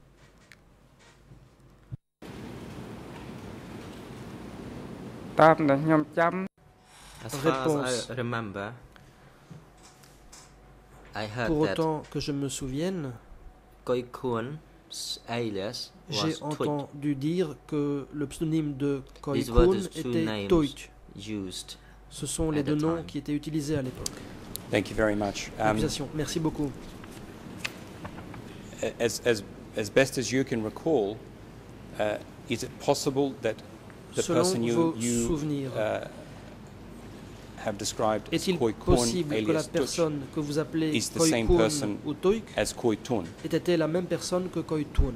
As far Réponse. as I remember, I heard Pour that autant que je me souvienne, Koi Kun's alias j'ai was Tuit, entendu dire que le pseudonyme de Koi These were Kun the two était names. Toit. used. Ce sont les at the deux noms time. qui étaient utilisés à l'époque. Thank you very much. Um, Accusation. Merci beaucoup. as, as, as best as you can recall, uh, is it possible that the Selon person you, vos you souvenirs, uh, have described as est-il Koi Kun possible que la alias Tuch personne que vous appelez is the Koi same Kun person ou Toik as Koi Tun? était la même personne que Koi Tun?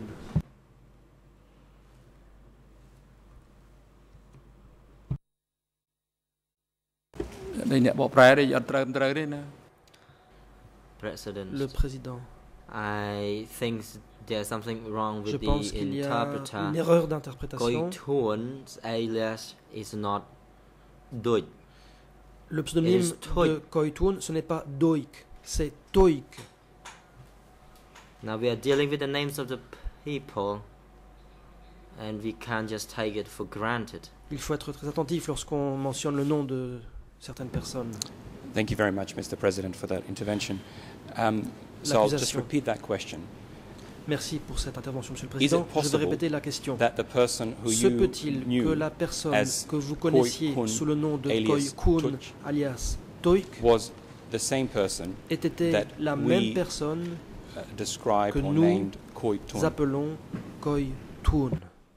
đâyអ្នកបកប្រែនេះអត់ត្រូវត្រូវទេណា President, Le président. I think there's something wrong Je with pense the qu'il y a interpreter. une erreur d'interprétation. Koituon's alias is not Doik. Le pseudonyme is Toik. de Koituon, ce n'est pas Doik, c'est Toik. Now we are dealing with the names of the people, and we can't just take it for granted. Il faut être très attentif lorsqu'on mentionne le nom de certaines personnes. Thank you very much, Mister President, for that intervention. Um, so I'll just repeat that question. Merci pour cette intervention, Monsieur le Is it Président. Je vais possible répéter la question. that the person who Se you peut-il knew que la personne as que vous connaissiez Koi Kun, sous le nom de alias Koi Kun, Tuch, alias Toik, was the same person était that la we même personne uh, described que or nous named Koi Tun? appelons Koi Tun?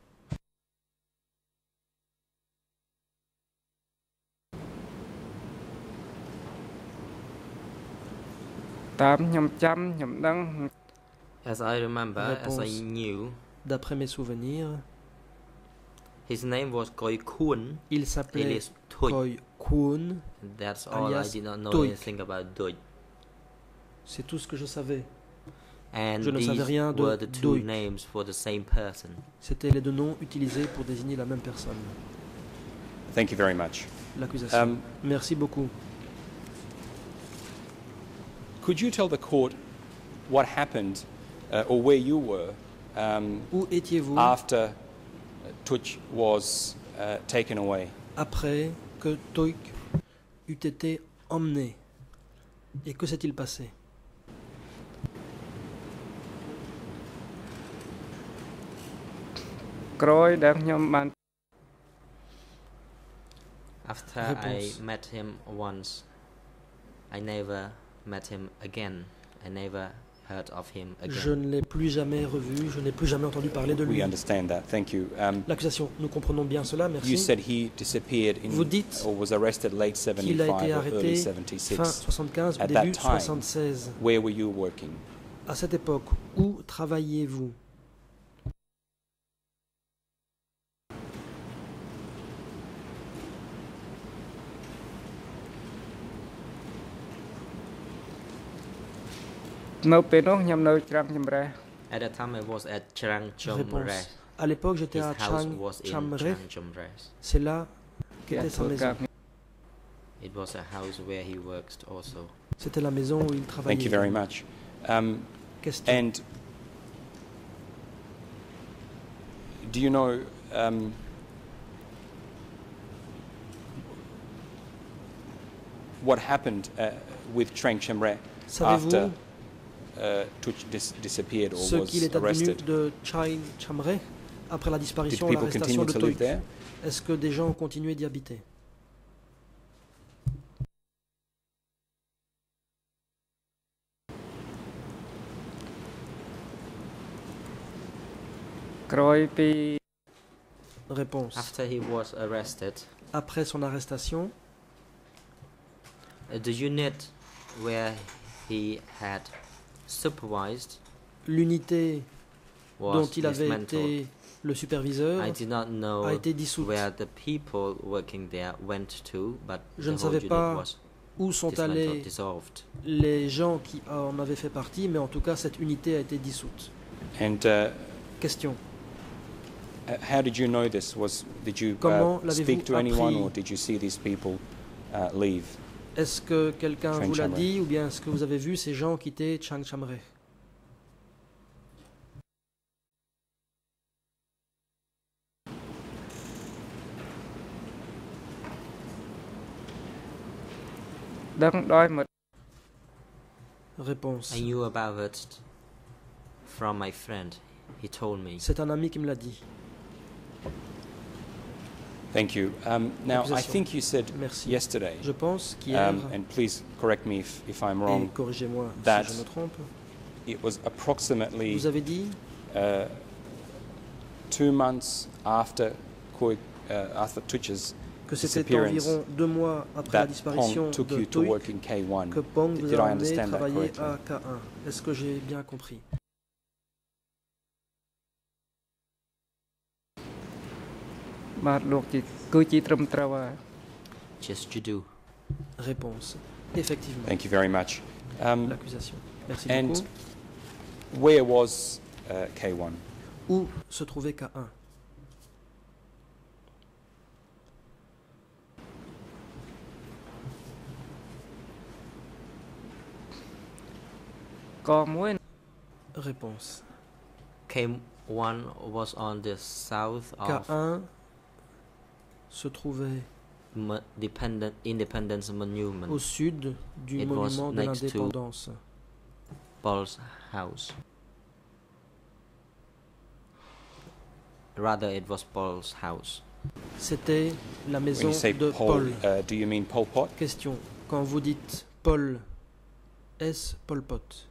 As I remember, as I Réponse. knew, D'après mes souvenirs, his name was Koi Kun, il s'appelait alias Toik. Koi Kun. That's all. I alias did not know Toik. anything about Doik. C'est tout ce que je savais. And Je ne savais these rien de were the two Doik. names for the same person. C'était les deux noms utilisés pour désigner la même personne. Thank you very much. L'accusation. Um, Merci beaucoup. Could you tell the court what happened uh, or where you were um, Où étiez-vous after Tuch was uh, taken away? après que Toik eût été emmené? Et que s'est-il passé? After I Réponse. met him once, I never met him again. I never heard of him Je again. ne l'ai plus jamais revu, je n'ai plus jamais entendu parler de lui. We understand that. Thank you. Um, L'accusation, nous comprenons bien cela, you merci. said he disappeared in Vous dites or was arrested late qu'il a été seventy-five or arrêté early fin seventy-six. soixante-quinze ou At that début time, soixante-seize. Where were you working? À cette époque, où travailliez-vous? At that time, I was at Chang Chom Re. Réponse. À l'époque, j'étais His à house Chang was in Chamre. Chang Chom Re. C'est là qu'était sa maison. It was a house where he worked also. C'était la maison où il travaillait. Thank you very much. Um, Question. and do you know um, what happened uh, with Trang Chemre Savez-vous after uh, Tuch dis disappeared or ce qu'il was est advenu arrested? de Chang Chamre après la Did disparition ou people l'arrestation continue de to live Toik? there? Est-ce que des gens ont continué d'y habiter? Réponse. After he was arrested, Après son arrestation, uh, the unit where he had supervised l'unité dont was il avait dismantled. été le superviseur I did not know a été dissoute. where the people working there went to, but Je the ne whole savais unit pas was où sont dismantled, allés dissolved. les gens qui en avaient fait partie, mais en tout cas, cette unité a été dissoute. And uh, Question. uh, how did you know this? Was did you Comment uh, l'avez-vous speak to anyone, appris? or did you see these people uh, leave? Est-ce que quelqu'un Chang vous l'a Chamre. dit, ou bien est-ce que vous avez vu ces gens quitter Chang Chamre? Réponse. I knew about it from my friend. He told me. C'est un ami qui me l'a dit. Thank you. Um, now, I Accusation. think you said Merci. yesterday, Je pense qu'hier, um, and please correct me if, if I'm et wrong, corrigez-moi that si je me trompe, it was approximately vous avez dit uh, two months after Koi, uh, after Tuch's que c'était disappearance environ deux mois après la that disparition Pong took de you to Toik work in K one. que Pong vous Did a I emmené understand that travailler correctly? à K un. Est-ce que j'ai bien compris? Just you do. Réponse. Effectivement. Thank you very much. Um, L'accusation. Merci and beaucoup. where was uh, K one? Où se trouvait K un? Réponse. K one was on the south K of un se trouvait Mo- dependent, Independence Monument. au sud du It was monument de next to l'indépendance. Paul's house. Rather, it was Paul's house. C'était la When maison you say de Paul, Paul. uh, do you mean Pol Pot? Question. Quand vous dites Paul, est-ce Pol Pot?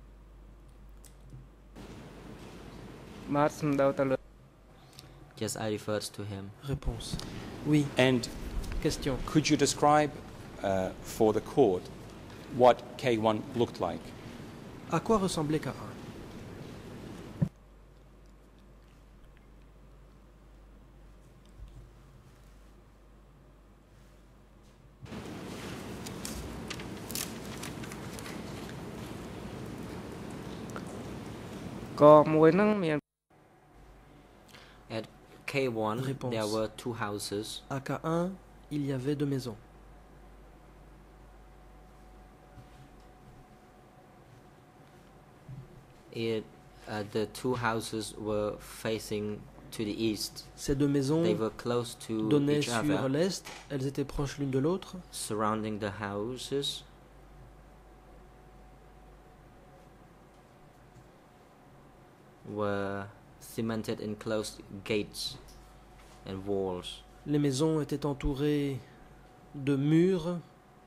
Yes, I referred to him. Réponse. Oui. And Question. could you describe uh, for the court what K one looked like? À quoi ressemblait K un? At K one, Réponse. there were two houses. À K un, il y avait deux maisons. It, uh, the two houses were facing to the east. Ces deux maisons They were close to donnaient each sur other, l'est, elles étaient proches l'une de l'autre. surrounding the houses. Were cemented enclosed gates and walls. Les maisons étaient entourées de murs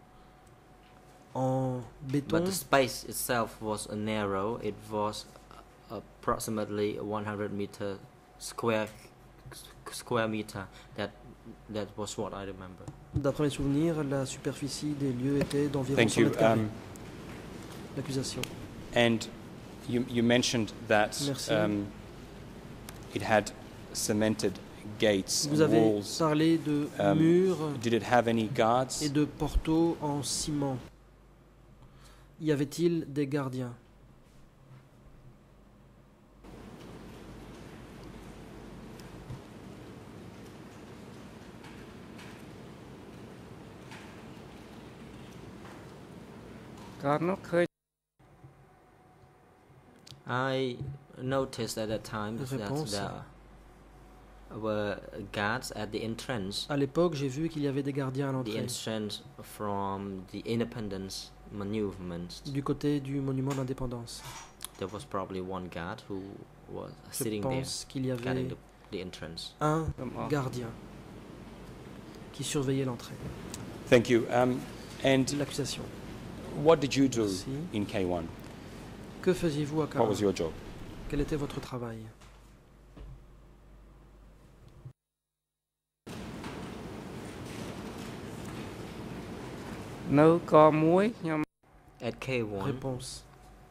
en béton. But the space itself was narrow. It was approximately one hundred meter square square meter. That that was what I remember. D'après mes souvenirs, la superficie des lieux était d'environ Thank cent you. mètres carrés. Um, L'accusation. and you, you mentioned that Merci. um, it had cemented gates Vous and avez walls. parlé de Um, murs Did it have any guards? et de portaux en ciment. Y avait-il des gardiens? I noticed at that time that Réponse. there were guards at the entrance. À l'époque, j'ai vu qu'il y avait des gardiens à The l'entrée, entrance from the Independence Monument. du côté du monument d'indépendance. There was probably one guard who was Je sitting there, pense qu'il y guarding avait the, the entrance. un gardien qui surveillait l'entrée. Thank you. Um, and L'accusation. what did you do Merci. in K one? Que faisiez-vous à K un? What was your job? Quel était votre travail? At K one, Réponse.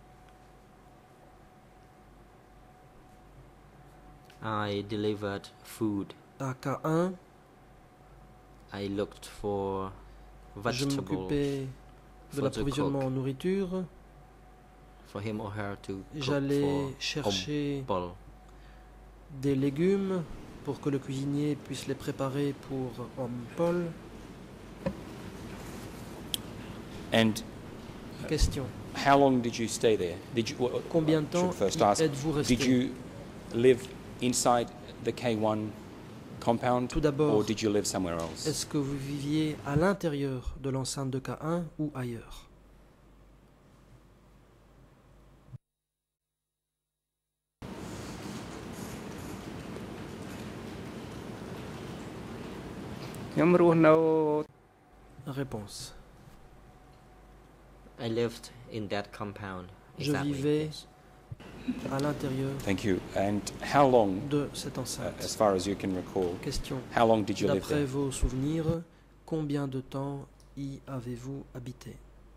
I delivered food. À K un, I looked for je vegetables m'occupais de for the l'approvisionnement en cook, nourriture. for him or her to cook J'allais for chercher Paul. des légumes pour que le cuisinier puisse les préparer pour Homme Paul. And Question. how long did you stay there? Did you? Well, Combien de I temps should first y ask. êtes-vous resté? Did you live inside the K one compound, Tout d'abord, or did you live somewhere else? est-ce que vous viviez à l'intérieur de l'enceinte de K un ou ailleurs? Réponse. I lived in that compound. Je Exactly, vivais yes. à l'intérieur Thank you. And how long, de cette uh, enceinte. as far as you can recall, Question. how long did you live D'après there? vos souvenirs, combien de temps y avez-vous habité?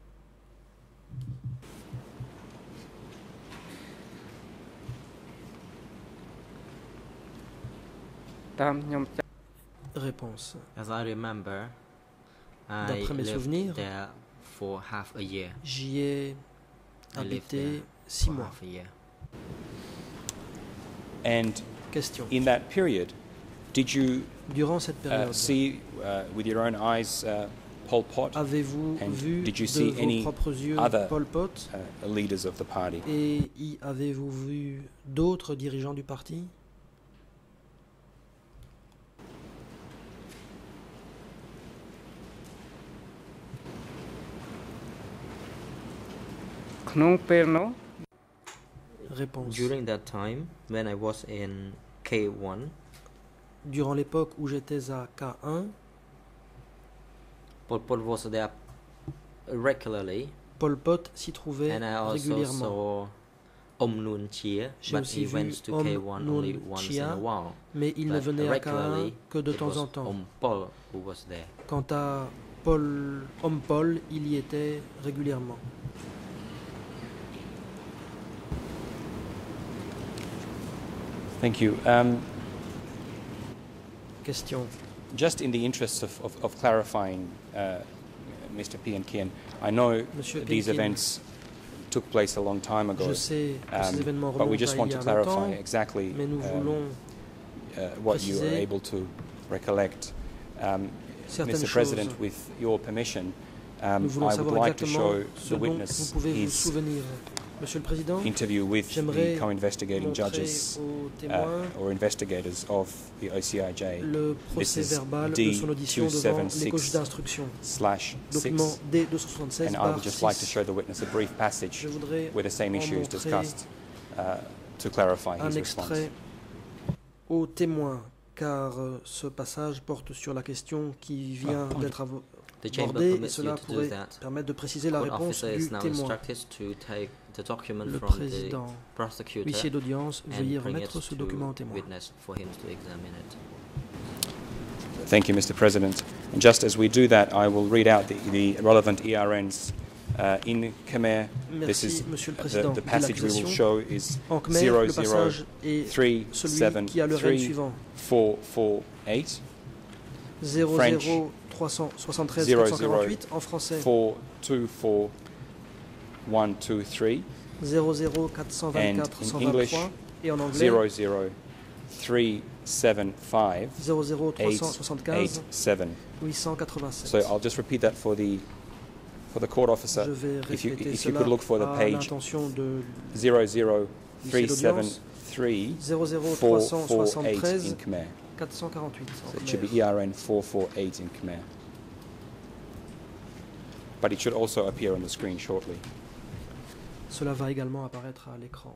Réponse. As I remember, I D'après mes lived souvenirs, there for half a year. j'y ai I lived habité there six for mois. half a year. And Question. in that period, did you Durant cette uh, période, see uh, with your own eyes uh, Pol Pot? avez-vous And vu did you de see vos any propres yeux other Pol Pot uh, leaders of the party? et y avez-vous vu d'autres dirigeants du parti? Réponse. During that time, when I was in K one, Durant l'époque où j'étais à K un, Pol Pot was there regularly, Pol Pot s'y trouvait and I also régulièrement. saw Om Nun Chia, J'ai but aussi he vu went to Om K one only Nun once in Chia, a while. mais il ne But venait à K un regularly, que de it temps was en temps. Om Pol who was there. Quant à Paul, Om Paul, il y était régulièrement. Thank you. Um, Question. just in the interests of, of, of clarifying, uh, Mister Pian Kian, I know Monsieur these Pian Kian, events took place a long time ago, Je sais que ces um, événements but we remontent just à want il y to a clarify longtemps, exactly mais nous um, voulons uh, what you are préciser able to recollect. Um, certaines Mister President, choses. with your permission, um, Nous voulons I would savoir like to exactement show ce the dont vous witness pouvez vous his souvenir. Monsieur le Président, interview with the j'aimerais co-investigating montrer judges aux uh, témoins or investigators of the O C I J. le This procès is verbal de D son audition two devant seven les coachs six d'instruction. slash Document six, D deux cent soixante-seize and I barre would just like to six. show the witness a brief passage Je voudrais where the same en issue is montrer discussed uh, to clarify un his response. extrait aux témoins, car euh, ce passage porte sur la question qui vient Ah, d'être avo- The chamber abordée, et permits you cela to do pourrait that. permettre de préciser la Court réponse officer du is now témoin. instructed to take the document Le from the président, prosecutor huissier d'audience, and veuillez bring remettre it ce to document au témoin. witness for him to examine it. Thank you, Mister President. And just as we do that, I will read out the, the relevant E R Ns uh, in Khmer. This Merci, is Monsieur le the, Président. the Dit passage we will l'accusation. show is En Khmer, zero le zero passage est three celui seven qui a le règne three suivant. four four eight. zéro French, zéro trois cent soixante-treize zero quatre cent zero quarante-huit en français. four two four one two three. zéro zéro quatre cent vingt-quatre And in cent English, vingt-trois et en anglais zero zero three seven five zéro zéro trois eight cent eight soixante-quinze seven. huit cent quatre-vingt-sept. So I'll just repeat that for the for the court officer. Je vais If you répéter if you cela could look for the à page l'intention de zero zero three l'huissier seven d'audience. three zéro zéro four trois cent four eight soixante-treize in Khmer. quatre cent quarante-huit en So it should Khmer. be E R N four four eight in Khmer. But it should also appear on the screen shortly. Cela va également apparaître à l'écran.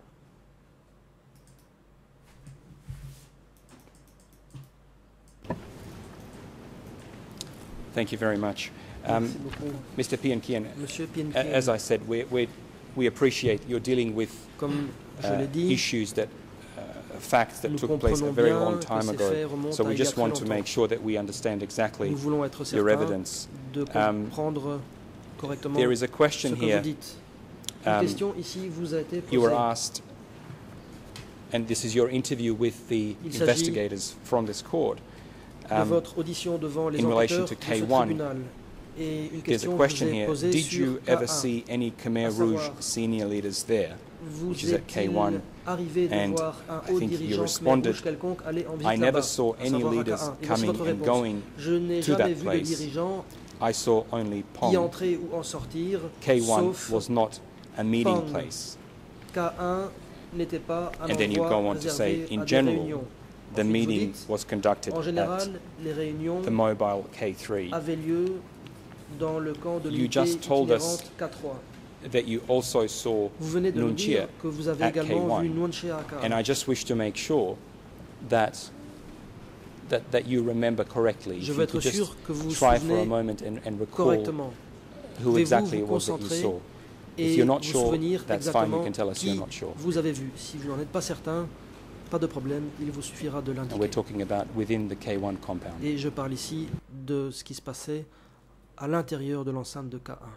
Thank you very much. Um, Merci beaucoup. Mister Pian Kian, Monsieur Pian a- Kian, as I said, we we we appreciate you're dealing with comme je uh, l'ai dit, issues that uh, facts that nous took place a comprenons very bien long que time ces ago. faits remontent So à we il y a just très want to longtemps. make sure that we understand exactly Nous voulons être your certains evidence. de Um, comprendre correctement There is a ce question que here. vous dites. Une Um, question ici vous a été You were posée. asked, and this is your interview with the Il s'agit investigators from this court. de Um, votre audition devant les in relation enquêteurs to de K ce one, tribunal. Et une There's a question question vous est here. posée Did sur you K ever un. see any Khmer À Rouge savoir, senior leaders there? Vous which is at K est-il one, arrivé de and voir un I haut think you dirigeant Khmer responded, Rouge quelconque aller en visite I never là-bas, saw à any savoir à K leaders un. Et voici coming votre and réponse. going Je n'ai to jamais that vu de place. dirigeant I saw only y Pong. entrer ou en sortir, K one sauf was not a meeting Pong. place. K un n'était pas un And then you endroit go on to say, réservé in à des general, réunions. The Ensuite, vous meeting dites, was conducted en général, at les réunions the mobile K three. avaient lieu dans le camp de You l'unité just told us itinérante K trois. that you also saw Vous venez de nous dire Nunchia que vous avez at également K vu one. Nunchia à K un. And I just wish to make sure that that, that you remember correctly. Je If veux you être could just sûr que vous vous try for a souvenez moment and, and recall correctement. who Pouvez-vous exactly vous it was that you concentrer saw. et If you're not vous sure, souvenir that's fine. You exactement can tell us you're qui not sure. vous avez vu. Si vous n'en êtes pas certain, pas de problème, il vous suffira de And we're l'indiquer. talking about within the K one compound. Et je parle ici de ce qui se passait à l'intérieur de l'enceinte de K un.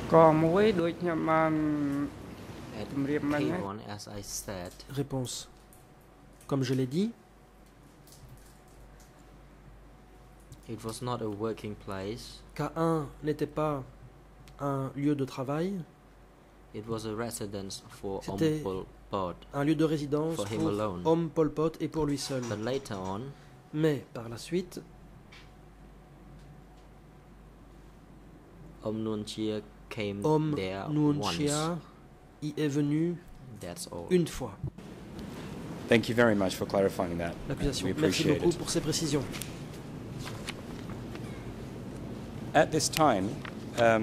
ក៏មួយដូចខ្ញុំបាន At ជម្រាបមិញ K ហើយ one, as I said, Réponse. Comme je l'ai dit, it was not a working place. K un n'était pas un lieu de travail, It was a residence for Om C'était Pol Pot. un lieu de résidence For him pour alone. Om Pol Pot et pour lui seul. But later on, Mais par la suite, Om Nuon Chea came Om there Nuon once. Chea y est venu That's all. une fois. Thank you very much for clarifying that. L'accusation. We Merci appreciate beaucoup it. pour ces précisions. At this time, um,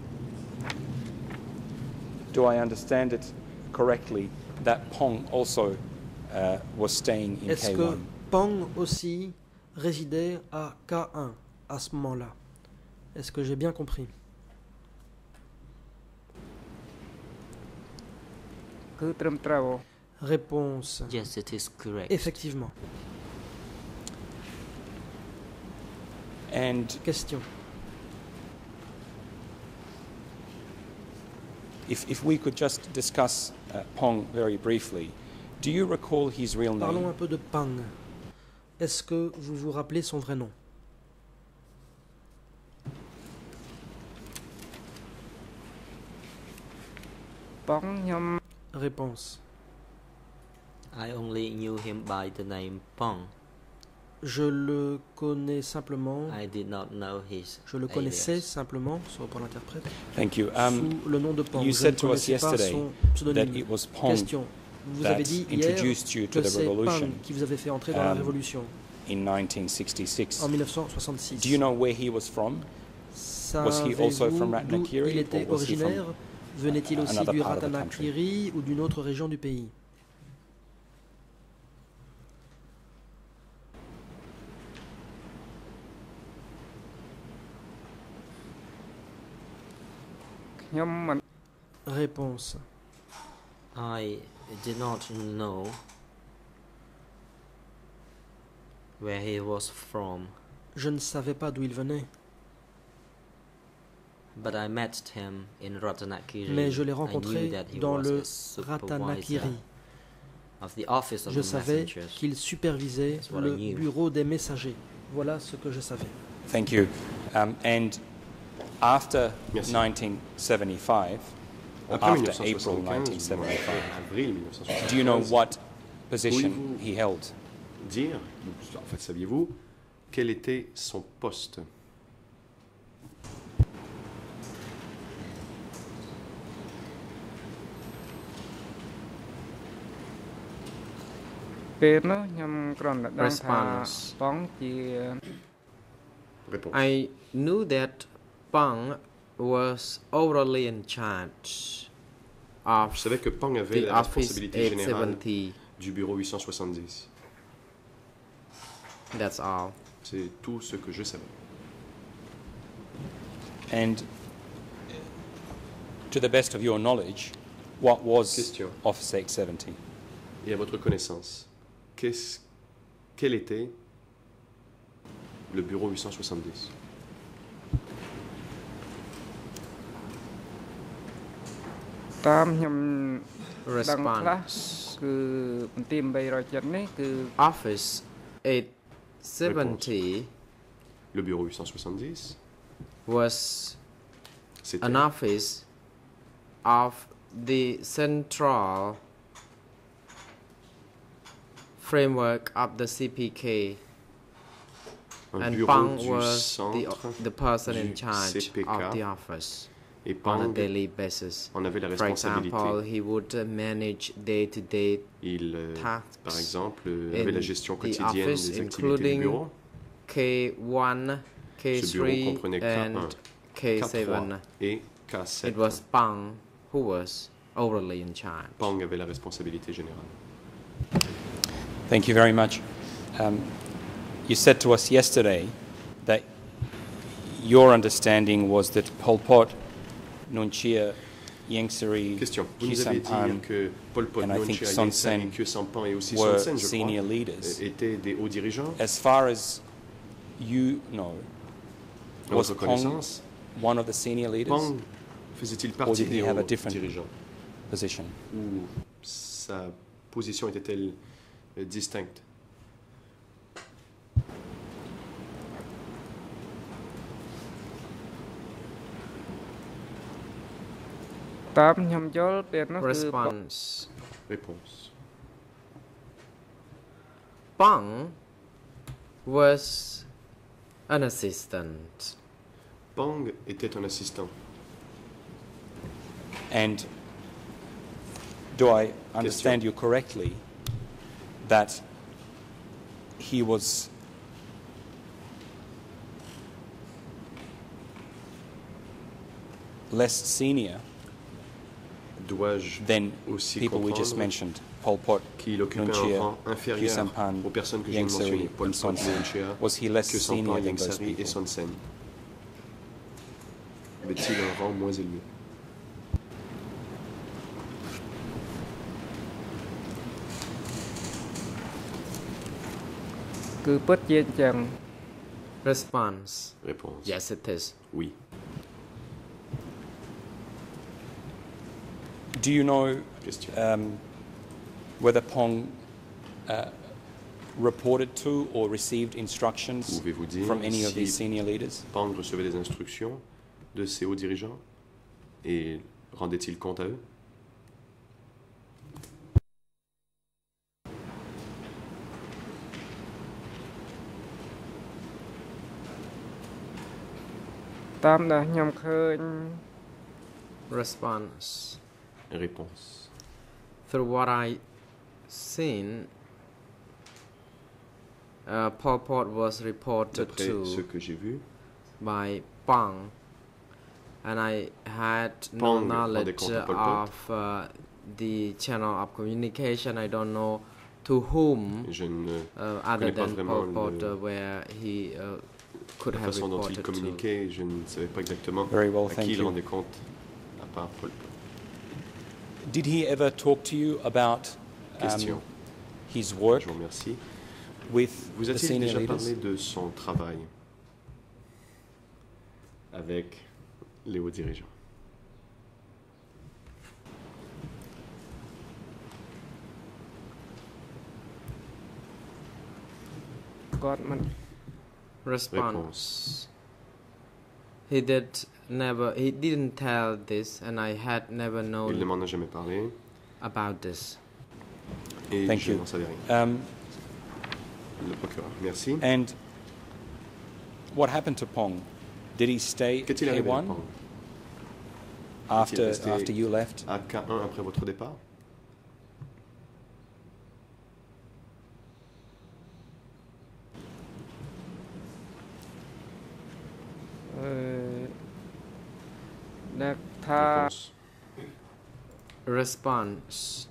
do I understand it correctly that Pong also uh, was staying in Est-ce K que one? Pang aussi résidait à K un à ce moment-là? Est-ce que j'ai bien compris? គឺត្រឹមត្រូវ Réponse. Yes, it is correct. Effectivement. And Question. if, if we could just discuss uh, Pong very briefly, do you recall his real Parlons name? un peu de Pang. Est-ce que vous vous rappelez son vrai nom? Pong ខ្ញុំ Réponse. I only knew him by the name Pong. Je le connais simplement. I did not know his Je le connaissais alias. simplement, soit pour l'interprète, Thank you. Um, sous le nom de Pang. you Je said ne to us connaissais pas yesterday son that pseudonyme. it was Pong Question. Vous that avez dit hier introduced you to que the c'est Pang revolution qui vous avait fait entrer dans la um, révolution in nineteen sixty-six. en mille neuf cent soixante-six. Do you know where he was from? Was he also Savez-vous from d'où Ratnakiri il était or was he from originaire? Venait-il aussi another du part of the country? Ratanakiri ou d'une autre région du pays? ៗ ខ្ញុំមិន Réponse. I did not know where he was from, Je ne savais pas d'où il venait, but I met him in Ratanakiri. mais je l'ai I knew rencontré that he dans was le a supervisor Ratanakiri. of the office of Je the savais messengers. qu'il supervisait That's what I le knew. bureau des messagers. Voilà ce que je savais. Thank you. Um, and after Merci. nineteen seventy-five, or Après after April mille neuf cent soixante-quinze, nineteen seventy-five, avril mille neuf cent soixante-quinze, do you know what position Pourriez-vous he held? dire, en fait, saviez-vous quel était son poste? ៗ ពេលនោះខ្ញុំគ្រាន់តែដឹងថា Response. ប៉ងជា Réponse. I knew that Pang was overly in charge of Je savais que Pang avait the la office responsabilité eight générale seventy. du bureau huit cent soixante-dix. That's all. C'est tout ce que je savais. And to the best of your knowledge, what was Question. Office eight seventy? Et à votre connaissance, qu'est-ce, quel était le bureau huit cent soixante-dix? តាមខ្ញុំដឹងខ្លះ Response. គឺមន្ទីរeight seventyនេះគឺ Office eight seventy Le bureau huit cent soixante-dix, was c'était an office of the central framework of the C P K, un and bureau Pang du was the, centre the person in du charge C P K, of the office et on a Pang daily basis. en avait la For responsabilité. example, he would uh, manage day-to-day Il, euh, tasks par exemple, euh, in avait la gestion the quotidienne office, des activités du including bureau. K one, K Ce bureau three, comprenait K and un, K K seven. trois et K sept. It was Pang who was overly in charge. Pang avait la responsabilité générale. Thank you very much. Um, you said to us yesterday that your understanding was that Pol Pot, Nuon Chea, Ieng Sary, Question. Vous Khieu nous avez Samphan dit que Pol Pot, and I Nuon think Chea, Son Ieng Sary, Sen Khieu Samphan et aussi were Son Sen, je senior crois, leaders. euh, étaient des hauts dirigeants. As far as you know, À was votre Pong connaissance, one of the senior leaders? Pang Faisait-il or partie did he des have a hauts different dirigeants? position? Ou sa position était-elle euh, distincte? Response. Réponse. Pang was an assistant. Pang était un assistant. And do I understand you correctly that he was less senior Dois-je than aussi people we just comprendre mentioned, Pol Pot, qu'il occupait un Nunchia, rang inférieur Sampan, aux personnes que je viens de Yang mentionner, Sari, Pol and Pot, Son Sen? Nunchia, Was he less que senior Sampan, than Yang those Sari et people? Son Sen? Avait-il un rang moins élevé? Response. Réponse. Yes, it is. Oui. Do you know Question. um, whether Pong uh, reported to or received instructions Pouvez-vous dire from any of si these senior leaders? Pang recevait des instructions de ses hauts dirigeants et rendait-il compte à eux? Response. Réponse. Through what I seen, uh, Pol Pot was reported D'après ce to que j'ai vu, by Pang, and I had no Pang rendait knowledge compte à Pol Pot. of uh, the channel of communication. I don't know to whom, je ne uh, other connais pas than vraiment Pol Pot, le- uh, where he uh, could la have façon dont il reported to. communiquait. Je ne savais pas exactement Very well, à thank qui il you. rendait compte, à part Pol Pot. Did he ever talk to you about Question. um, his work Je vous remercie. with Vous the a-t-il senior déjà leaders? parlé de son travail avec les hauts dirigeants? Response. He did never. He didn't tell this, and I had never Il ne known m'en a jamais parlé about this. et Thank je you. n'en savais rien. Um, Le procureur, merci. and what happened to Pong? Did he stay at Qu'est-il arrivé à K one Pang? after, Est-il resté after you left? à K un après votre départ? Réponse. Response.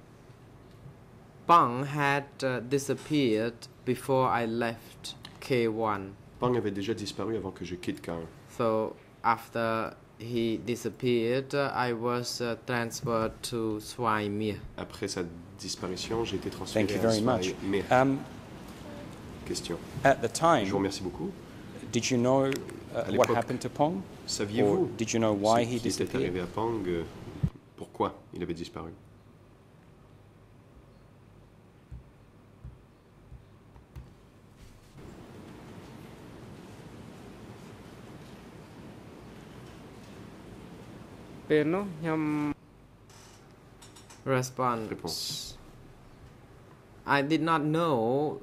Pang had uh, disappeared before I left K one. Pang avait déjà disparu avant que je quitte K un. So after he disappeared, uh, I was uh, transferred to Swai Mir. Après sa disparition, j'ai été transféré Thank you à very much. Swai Mir. Um, Question. at the time, Je vous remercie beaucoup. did you know uh, À what l'époque, happened to Pong? Saviez-vous Or did you know why ce he qui était disappeared? arrivé à Pang? euh, Pourquoi il avait disparu? Response. Réponse. I did not know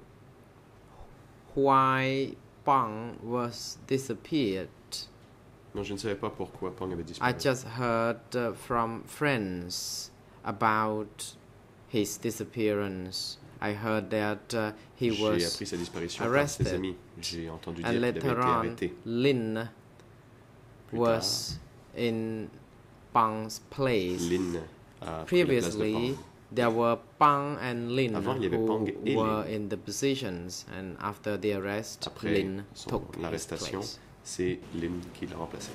why Pang was disappeared. Non, je ne savais pas pourquoi Pang avait I disparu. just heard uh, from friends about his disappearance. I heard that uh, he J'ai was appris sa disparition par arrested. ses amis. J'ai entendu dire and qu'il avait été later on, arrêté. Lin Plus was in Pang's place. Lin a pris la place de Previously, Pang. there were Pang and Lin Avant, il y avait who Pang et were Lin. in the positions, and after the arrest, Après Lin son took his arrestation, place. c'est Lin qui l'a remplacé.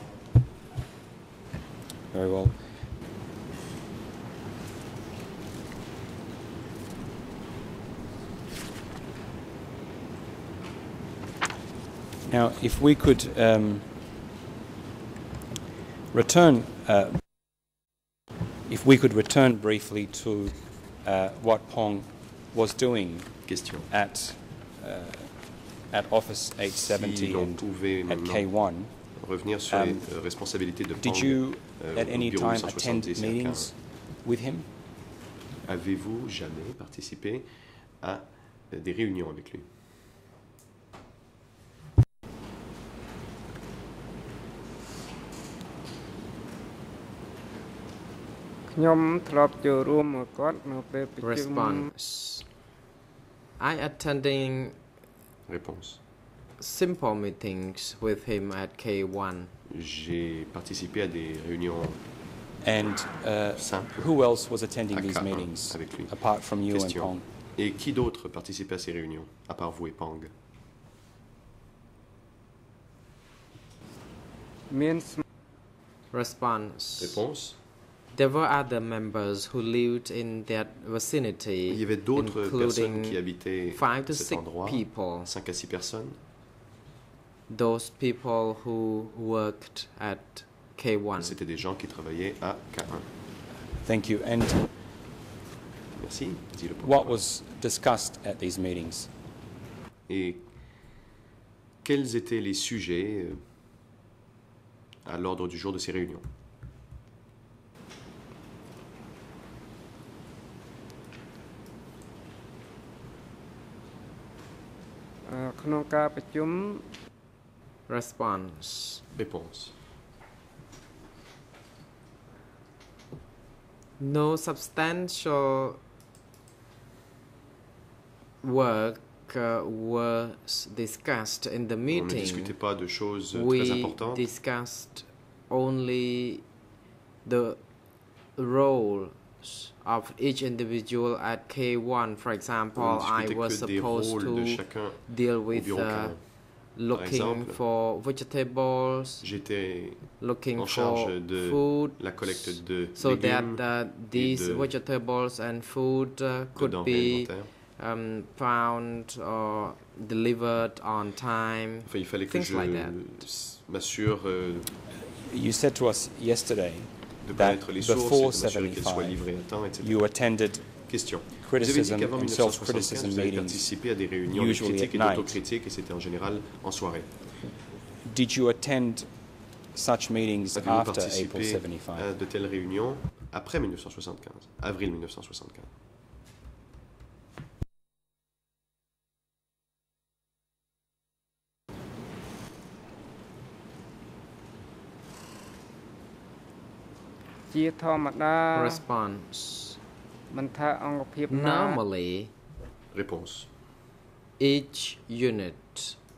Very well. Now, if we could um, return uh, if we could return briefly to uh, what Pong was doing Question. at uh, at Office eight seventy Si l'on and pouvait at maintenant K one, revenir sur um, les euh, responsabilités de did Pong you euh, at au any bureau time cent attend soixante-dix et à meetings with him? Avez-vous jamais participé à euh, des réunions avec lui? Response. I attending Réponse. simple meetings with him at K one. J'ai participé à des réunions And uh, simples. who else was attending à these K un meetings avec lui. apart from you and Question. Pong? Et qui d'autre participait à ces réunions, à part vous et Pong? Response. Réponse. There were other members who lived in that vicinity, Il y avait d'autres personnes qui including habitaient five to cet six endroit, people. cinq à six personnes. Those people who worked at K one. C'était des gens qui travaillaient à K un. Thank you. And Merci, dit le what porte-parole. was discussed at these meetings? Et quels étaient les sujets euh, à l'ordre du jour de ces réunions? Response. Réponse. No substantial work uh, was discussed in the On ne meeting. discutait pas de choses euh, très We importantes. discussed only the roles of each individual at K one. For example, On I discutait was que des supposed rôles de to chacun deal au with bureau uh, K un. looking exemple, for vegetables, J'étais looking en for charge de food, la collecte de so that légumes, uh, these de- vegetables and food uh, de could denrées be alimentaires. um, found or delivered on time, Enfin, il fallait que things je like that. s- m'assure euh, You said to us yesterday de that connaître les before sources et de m'assurer qu'elles soient seventy-five, livrées à temps, et cetera. you attended Question. Vous avez dit criticism qu'avant and mille neuf cent self-criticism soixante-quinze, vous avez meetings. participé à des réunions de usually critique et at night. d'autocritique, et c'était en général en soirée. Did you attend such meetings Avez-vous after April participé seventy-five? à de telles réunions après mille neuf cent soixante-quinze, avril mille neuf cent soixante-quinze? Response. មិនថាអង្គភាពណា Normally, Réponse. each unit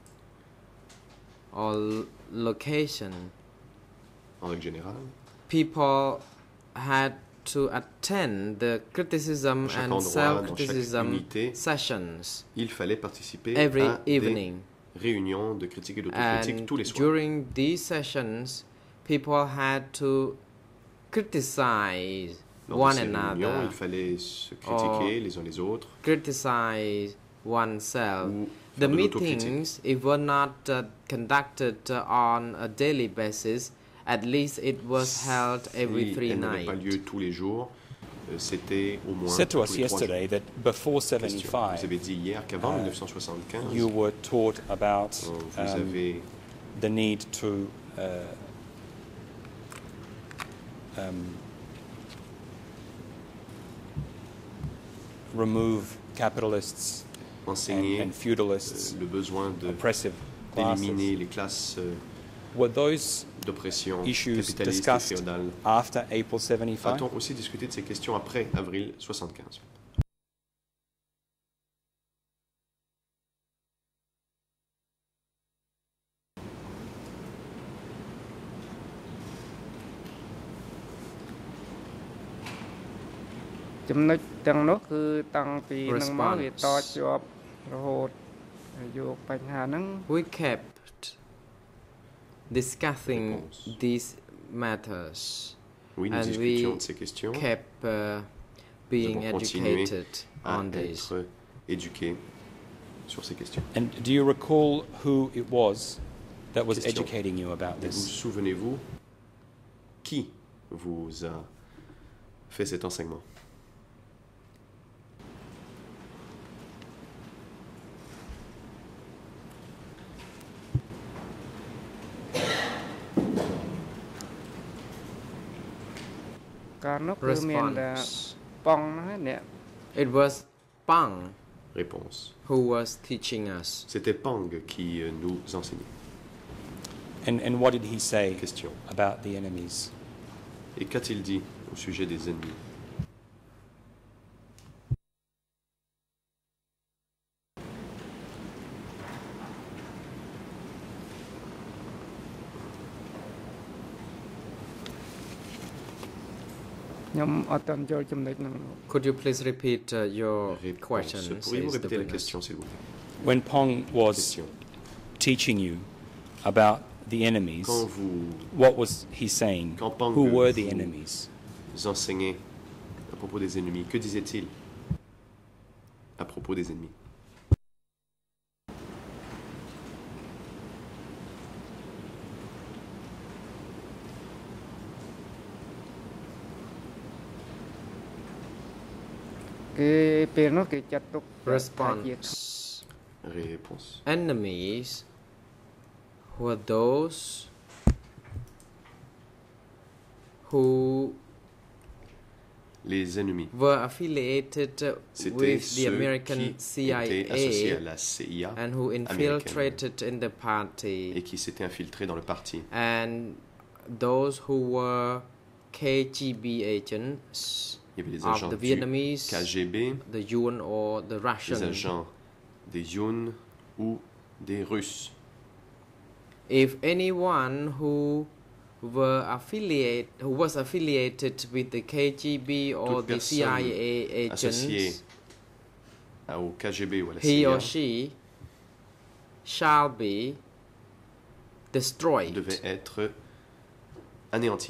or l- location, En règle générale, people had to attend the criticism Dans chaque and endroit, dans chaque self-criticism unité, sessions il fallait participer every à evening. des réunions de critique et d'autocritique And tous les soirs. during these sessions, people had to criticize Lors de one ces réunions, another, il fallait se critiquer les uns les autres. criticize oneself. Ou The faire de l'autocritique. meetings, if were not uh, conducted uh, on a daily basis, at least it was held every Si three elles n'avaient pas nights. lieu tous les jours, euh, c'était au moins Said to tous us les trois yesterday jours. that before Question. seventy-five, Vous avez dit hier qu'avant euh, mille neuf cent soixante-quinze, you were taught about euh, vous um, avez the need to uh, um, remove capitalists and, enseigné and feudalists, euh, le besoin de- oppressive d'éliminer classes. les classes euh, Were those d'oppression issues capitalistes et discussed féodales. after April seventy-five? A-t-on aussi discuté de ces questions après avril soixante-quinze? "ចំណុចទាំងនោះគឺតាំងពីនឹងមកវាត Response. ជាប់រហូតហើយយកបញ្ហាហ្នឹង We kept discussing Réponse. these matters, Oui, nous and discutions we de ces questions. kept uh, being avons continué educated à on this. être éduqués sur ces questions. And do you recall who it was that was Question. educating you about Vous this? souvenez-vous qui vous a fait cet enseignement? Response. ប៉ងហ្នឹងអ្នក It was Pang Réponse. who was teaching us. C'était Pang qui euh, nous enseignait. And, and what did he say Question. about the enemies? Et qu'a-t-il dit au sujet des ennemis? Could you please repeat uh, your Réponse. question? Pourriez-vous says the répéter la witness. question, s'il vous plaît? When Pong was Question. teaching you about the enemies, Quand vous, what was he saying? quand Pang Who were the vous enemies? enseignait à propos des ennemis, que disait-il à propos des ennemis? Response. Réponse. Enemies were those who Les ennemis, were affiliated uh, c'était with the ceux American qui C étaient associés à I A la C I A and who infiltrated in the et party, qui s'étaient infiltrés dans le parti. and those who were K G B agents Il y avait les of agents the du Vietnamese, K G B, the Yun or the les Russian. agents des Yun ou des Russes. If anyone who were affiliate who was affiliated with the K G B or Toute the C I A associée agents, au K G B ou à la he C I A or she shall be destroyed. devait être anéanti.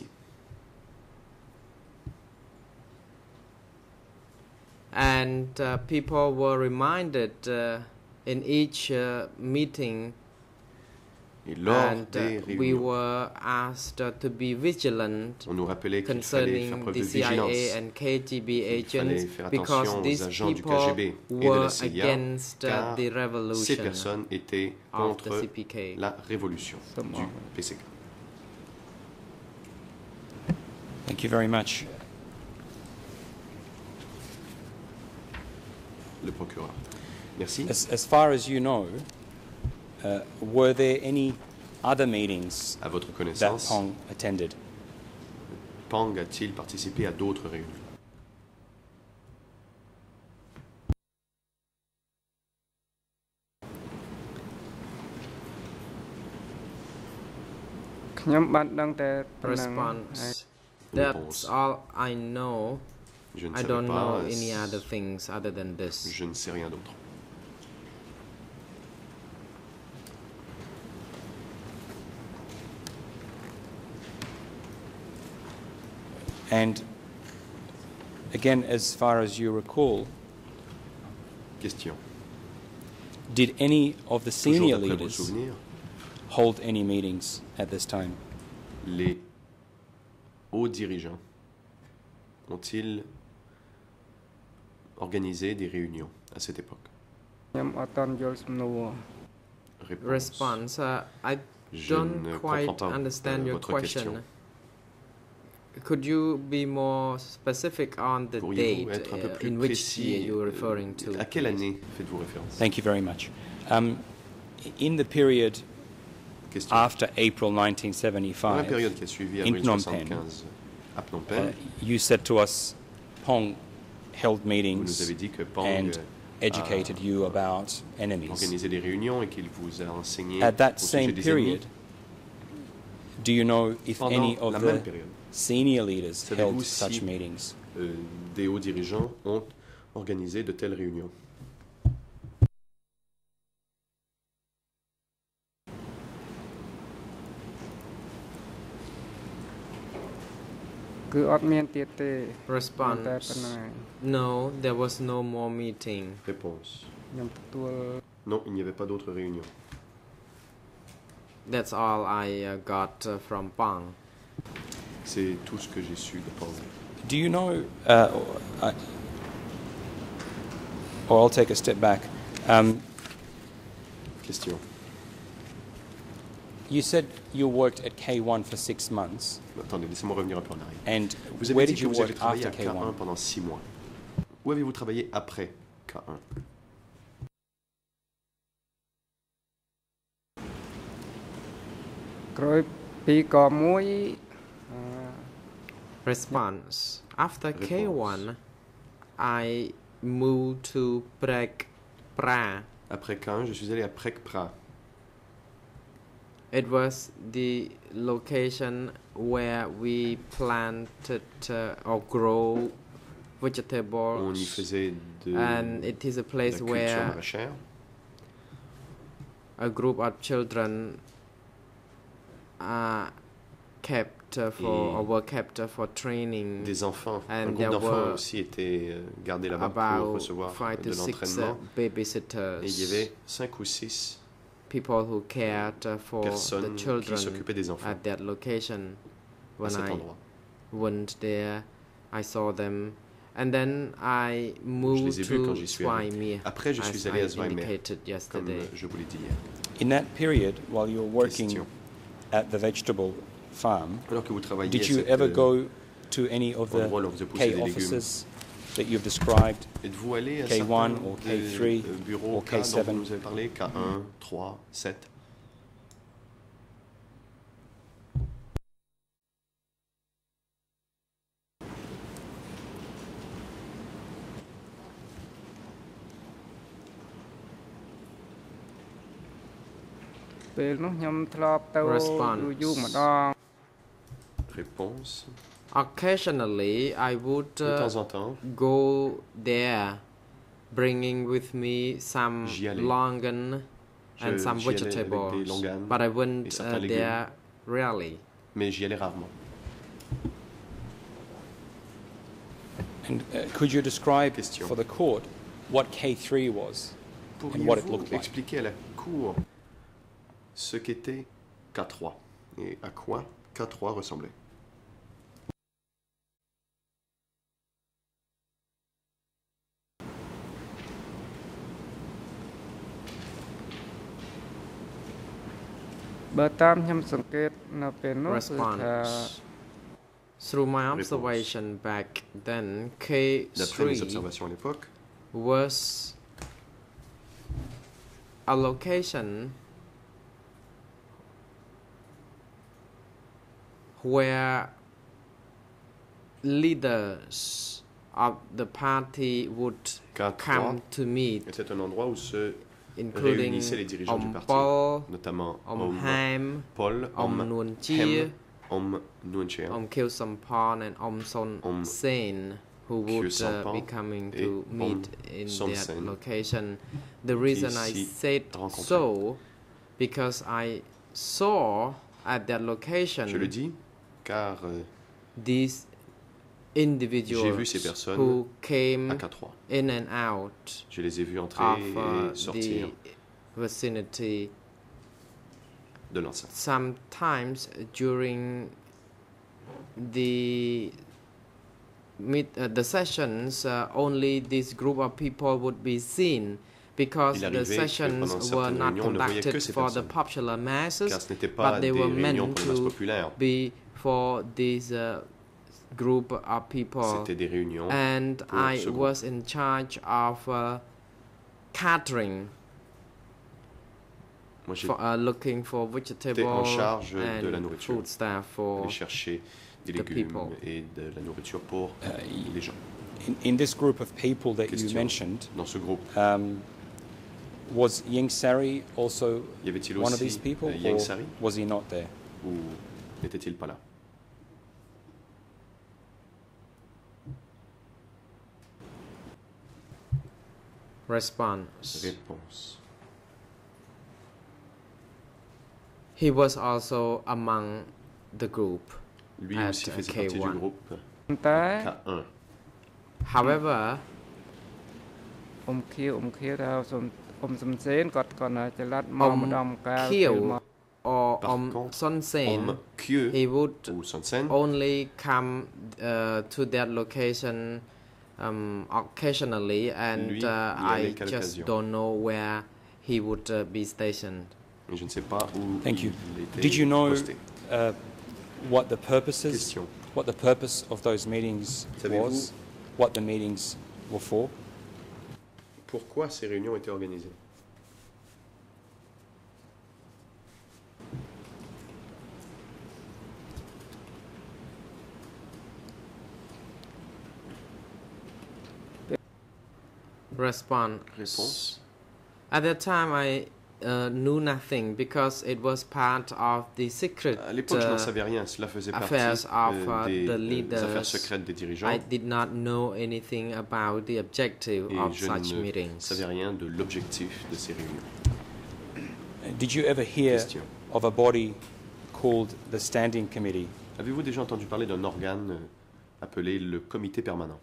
And uh, people were reminded uh, in each uh, meeting, Et lors and des uh, we réunions, were asked uh, to be vigilant on nous rappelait qu'il fallait faire concerning preuve the de C I vigilance. A and K G B Il fallait agents, faire because attention aux these agents du K people G B et de were la C I A, against uh, car the ces revolution personnes étaient of the contre C P K. la révolution du P C K. Thank you very much. Le procureur. Merci. As, as far as you know, uh, were there any other meetings À votre that connaissance, Pong attended? Pang a-t-il participé à d'autres réunions? Response. That's all I know. Je ne I savais don't know pas, any other things other than this. je ne sais rien d'autre. And again, as far as you recall, Question. did any of the Toujours senior d'après vos leaders souvenirs, hold any meetings at this time? les hauts dirigeants ont-ils organisé des réunions à cette époque? Réponse. Response. Uh, I Je don't ne quite comprends pas understand euh, your votre question. question. Could you be more specific on the Pourriez-vous date être un peu uh, plus in which précis? year you're euh, referring to? À quelle please? année faites-vous référence? Thank you very much. Um, in the period Question. after April Dans la nineteen seventy-five, période qui a suivi in avril Phnom Penh, soixante-quinze à Phnom uh, Penh, you said to us, Pong held vous nous meetings avez dit que Pang and euh, educated you about a enemies. organisé des réunions et qu'il vous a enseigné At that au sujet same des period, ennemis. do you know if Pendant any of la même the période, senior leaders savez-vous held si such meetings? euh, des hauts dirigeants ont organisé de telles réunions? Response. No, there was no more meeting. Réponse. Non, il n'y avait pas d'autres réunions. That's all I uh, got uh, from Pang. C'est tout ce que j'ai su de Paul. Do you know, uh, or, or I'll take a step back. Um, Question. You said you worked at K one for six months. Attendez, laissez-moi revenir un peu en arrière. And vous where avez dit did que you vous avez work travaillé after à K un K one? pendant six mois. Où avez-vous travaillé après K un? Response. After K one, I moved to Prek Pra. Après K un, je suis allé à Prek Pra. It was the location where we planted uh, or grow vegetables. On y faisait de and it is a place la culture where maraîchère. a group of children are kept uh, for or were kept uh, for training. Des enfants, un and groupe there d'enfants were aussi était euh, gardé là-bas pour about recevoir five de to six uh, l'entraînement. babysitters. Et il y avait cinq ou six people who cared uh, for the personnes qui children s'occupaient des enfants at that location. à When cet I endroit. went there, I saw them, and then I Je moved les ai vus quand to j'y suis allé. Zweimir, Après, je as suis allé I à Zweimir, indicated comme yesterday. je vous l'ai dit hier. In that period, while you were working Question. at the vegetable farm, Alors que vous travailliez did à you cet, ever euh, go to any of the endroit où vous poussez K des légumes. offices that you've described? Êtes-vous allé à K one certains or K des, three euh, bureaux or K K dont seven? vous nous avez parlé, K un, trois, sept? Response. Réponse. Occasionally, I would De uh, temps en temps, go there, bringing with me some J'y allais. longan and Je- some j'y allais avec des vegetables, longanes but I et went certains uh, légumes. there rarely. mais j'y allais rarement. And uh, could you describe Question. for the court what K three was and what it Pourriez-vous looked like? expliquer à la cour ce qu'était K trois et à quoi K trois ressemblait? Response. Through my observation back then, K D'après mes three observations à l'époque, was a location where leaders of the party would K trois come to meet, était un endroit où se including réunissaient les dirigeants du Om parti, Paul, notamment Om Om Ham, Paul, Om Om Nuon Chia, Hem, Om Nuon Chia, Om Kyew Sampon, and Om Son Om Sen, who Kyew would uh, Sampon be coming et to Om meet in Son that Sen, location. The reason I s'y said rencontraient. so, because I saw at that location Je le dis car euh, these j'ai individuals vu ces personnes who came à K trois. in and out Je les ai vus entrer of et uh, sortir the vicinity. de l'enceinte. Sometimes during the meet, uh, the sessions, uh, only this group of people would be seen, because Il the arrivait que sessions pendant were certaines not réunions, on ne voyait que conducted ces for the personnes. popular Car masses, ce n'était pas but they des were réunions meant pour les masses to populaires. be for this uh, group of people. C'était des réunions And pour I ce groupe. was in charge of uh, catering, Moi, j'ai for, uh, looking for été en vegetables charge de la and nourriture, food stuff for aller chercher des the légumes people. et de la nourriture pour Uh, les gens. In, in this group of people that you Question. mentioned, Dans ce groupe, um, was Ying Sari also y avait-il one of these aussi people, euh, Yang or Sari was he not there? ou n'était-il pas là? Response. Réponse. He was also among the group Lui at aussi uh, faisait K partie du one. groupe តែ K un. However, អ៊ំខៀវអ៊ំខៀវថាសុំអ៊ំសំសេនគាត់គាត់ចល័តមក Om ម្ដងកាល Kiew or Par Om contre, Son Sen, Om Kyo he would ou Son Sen only come uh, to that location um, occasionally, and Lui, uh, y allait I qu'à just l'occasion. don't know where he would uh, be stationed. Et je ne sais pas où Thank you. il était Did you know posté. uh, what the purposes, Question. what the purpose of those meetings Savez-vous was, what the meetings were for? Pourquoi ces réunions étaient organisées? Response. Réponse. At that time, I uh, knew nothing because it was part of the secret À l'époque, je n'en uh, savais rien. Cela faisait partie affairs of euh, uh, des, the euh, leaders. affaires secrètes des dirigeants. I did not know anything about the objective Et of je such ne meetings. savais rien de l'objectif de ces réunions. Did you ever hear Question. of a body called the Standing Committee? Avez-vous déjà entendu parler d'un organe euh, appelé le comité permanent?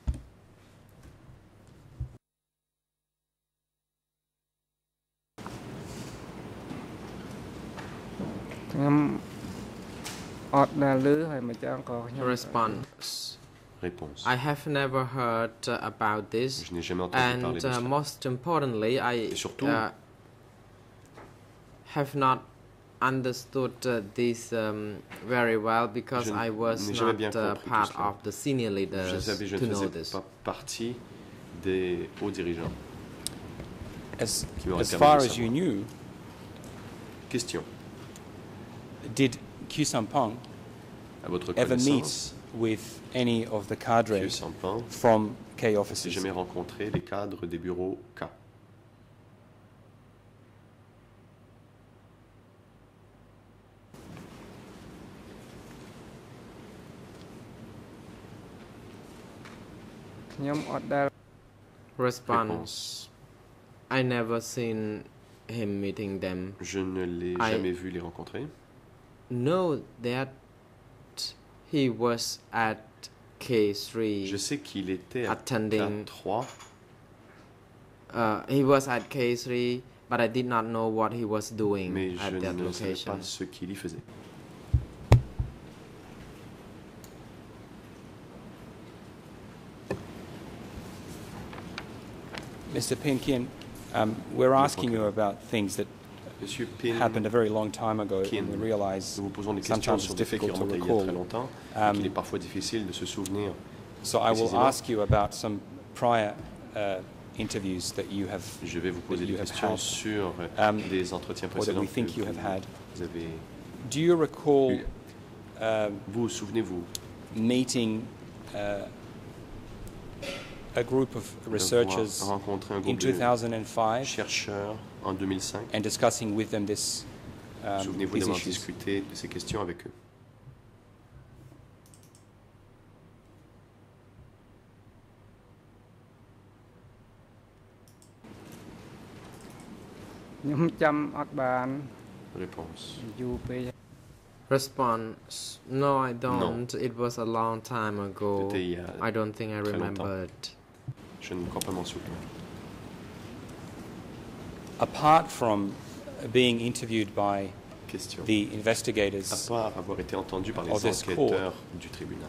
Response. Réponse. I have never heard uh, about this, Je n'ai jamais entendu parler and de uh, cela. most importantly, I Et surtout, uh, have not understood uh, this um, very well because Je I was n'ai jamais bien not uh, compris tout part cela. of the senior Je leaders savais, je to ne know faisais this. pas partie des hauts dirigeants. As, Qui m'aurait as permis far de as savoir. you knew, Question. did Khieu Samphan À votre ever meet connaissance, with any of the Khieu cadres Samphan from K n'a offices? jamais rencontré les cadres des bureaux K. Response. I never seen him meeting them. Je ne l'ai I- jamais vu les rencontrer. Know that he was at K three. Je sais qu'il était à Attending. K trois. Uh, he was at K three, but I did not know what he was doing Mais je at that ne savais location. pas ce qu'il y faisait. Mister Pin Kien, um, we're asking you about things that Monsieur Pin, happened a very long time ago, Kien, and we realize nous vous posons des questions sometimes sur it's des faits qui difficult to remontent à il y a très recall. longtemps, et Um, qu'il est parfois difficile de se souvenir. So I will précisément. ask you about some prior uh, interviews that you have, Je vais vous poser that des you have questions had, sur um, des entretiens or that précédents we think que you have had. vous avez. Do you recall Oui. um, Vous souvenez-vous meeting uh, a group of d'avoir researchers rencontré un in groupe two de thousand five chercheurs en deux mille cinq? and discussing with them this, um, Souvenez-vous these d'avoir issues? discuté de ces questions avec eux? Réponse. Response. No, I don't. It was a long time ago. C'était il y a I don't think I très remember longtemps. it. Je ne crois pas m'en souvenir. Apart from being interviewed by Question. the À investigators, part avoir été entendu par les of this enquêteurs du tribunal,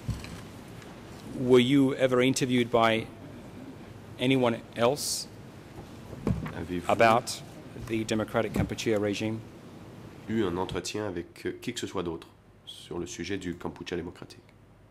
were you ever interviewed by anyone else avez-vous about the Democratic Kampuchea regime? eu un entretien avec euh, qui que ce soit d'autre sur le sujet du Kampuchea démocratique?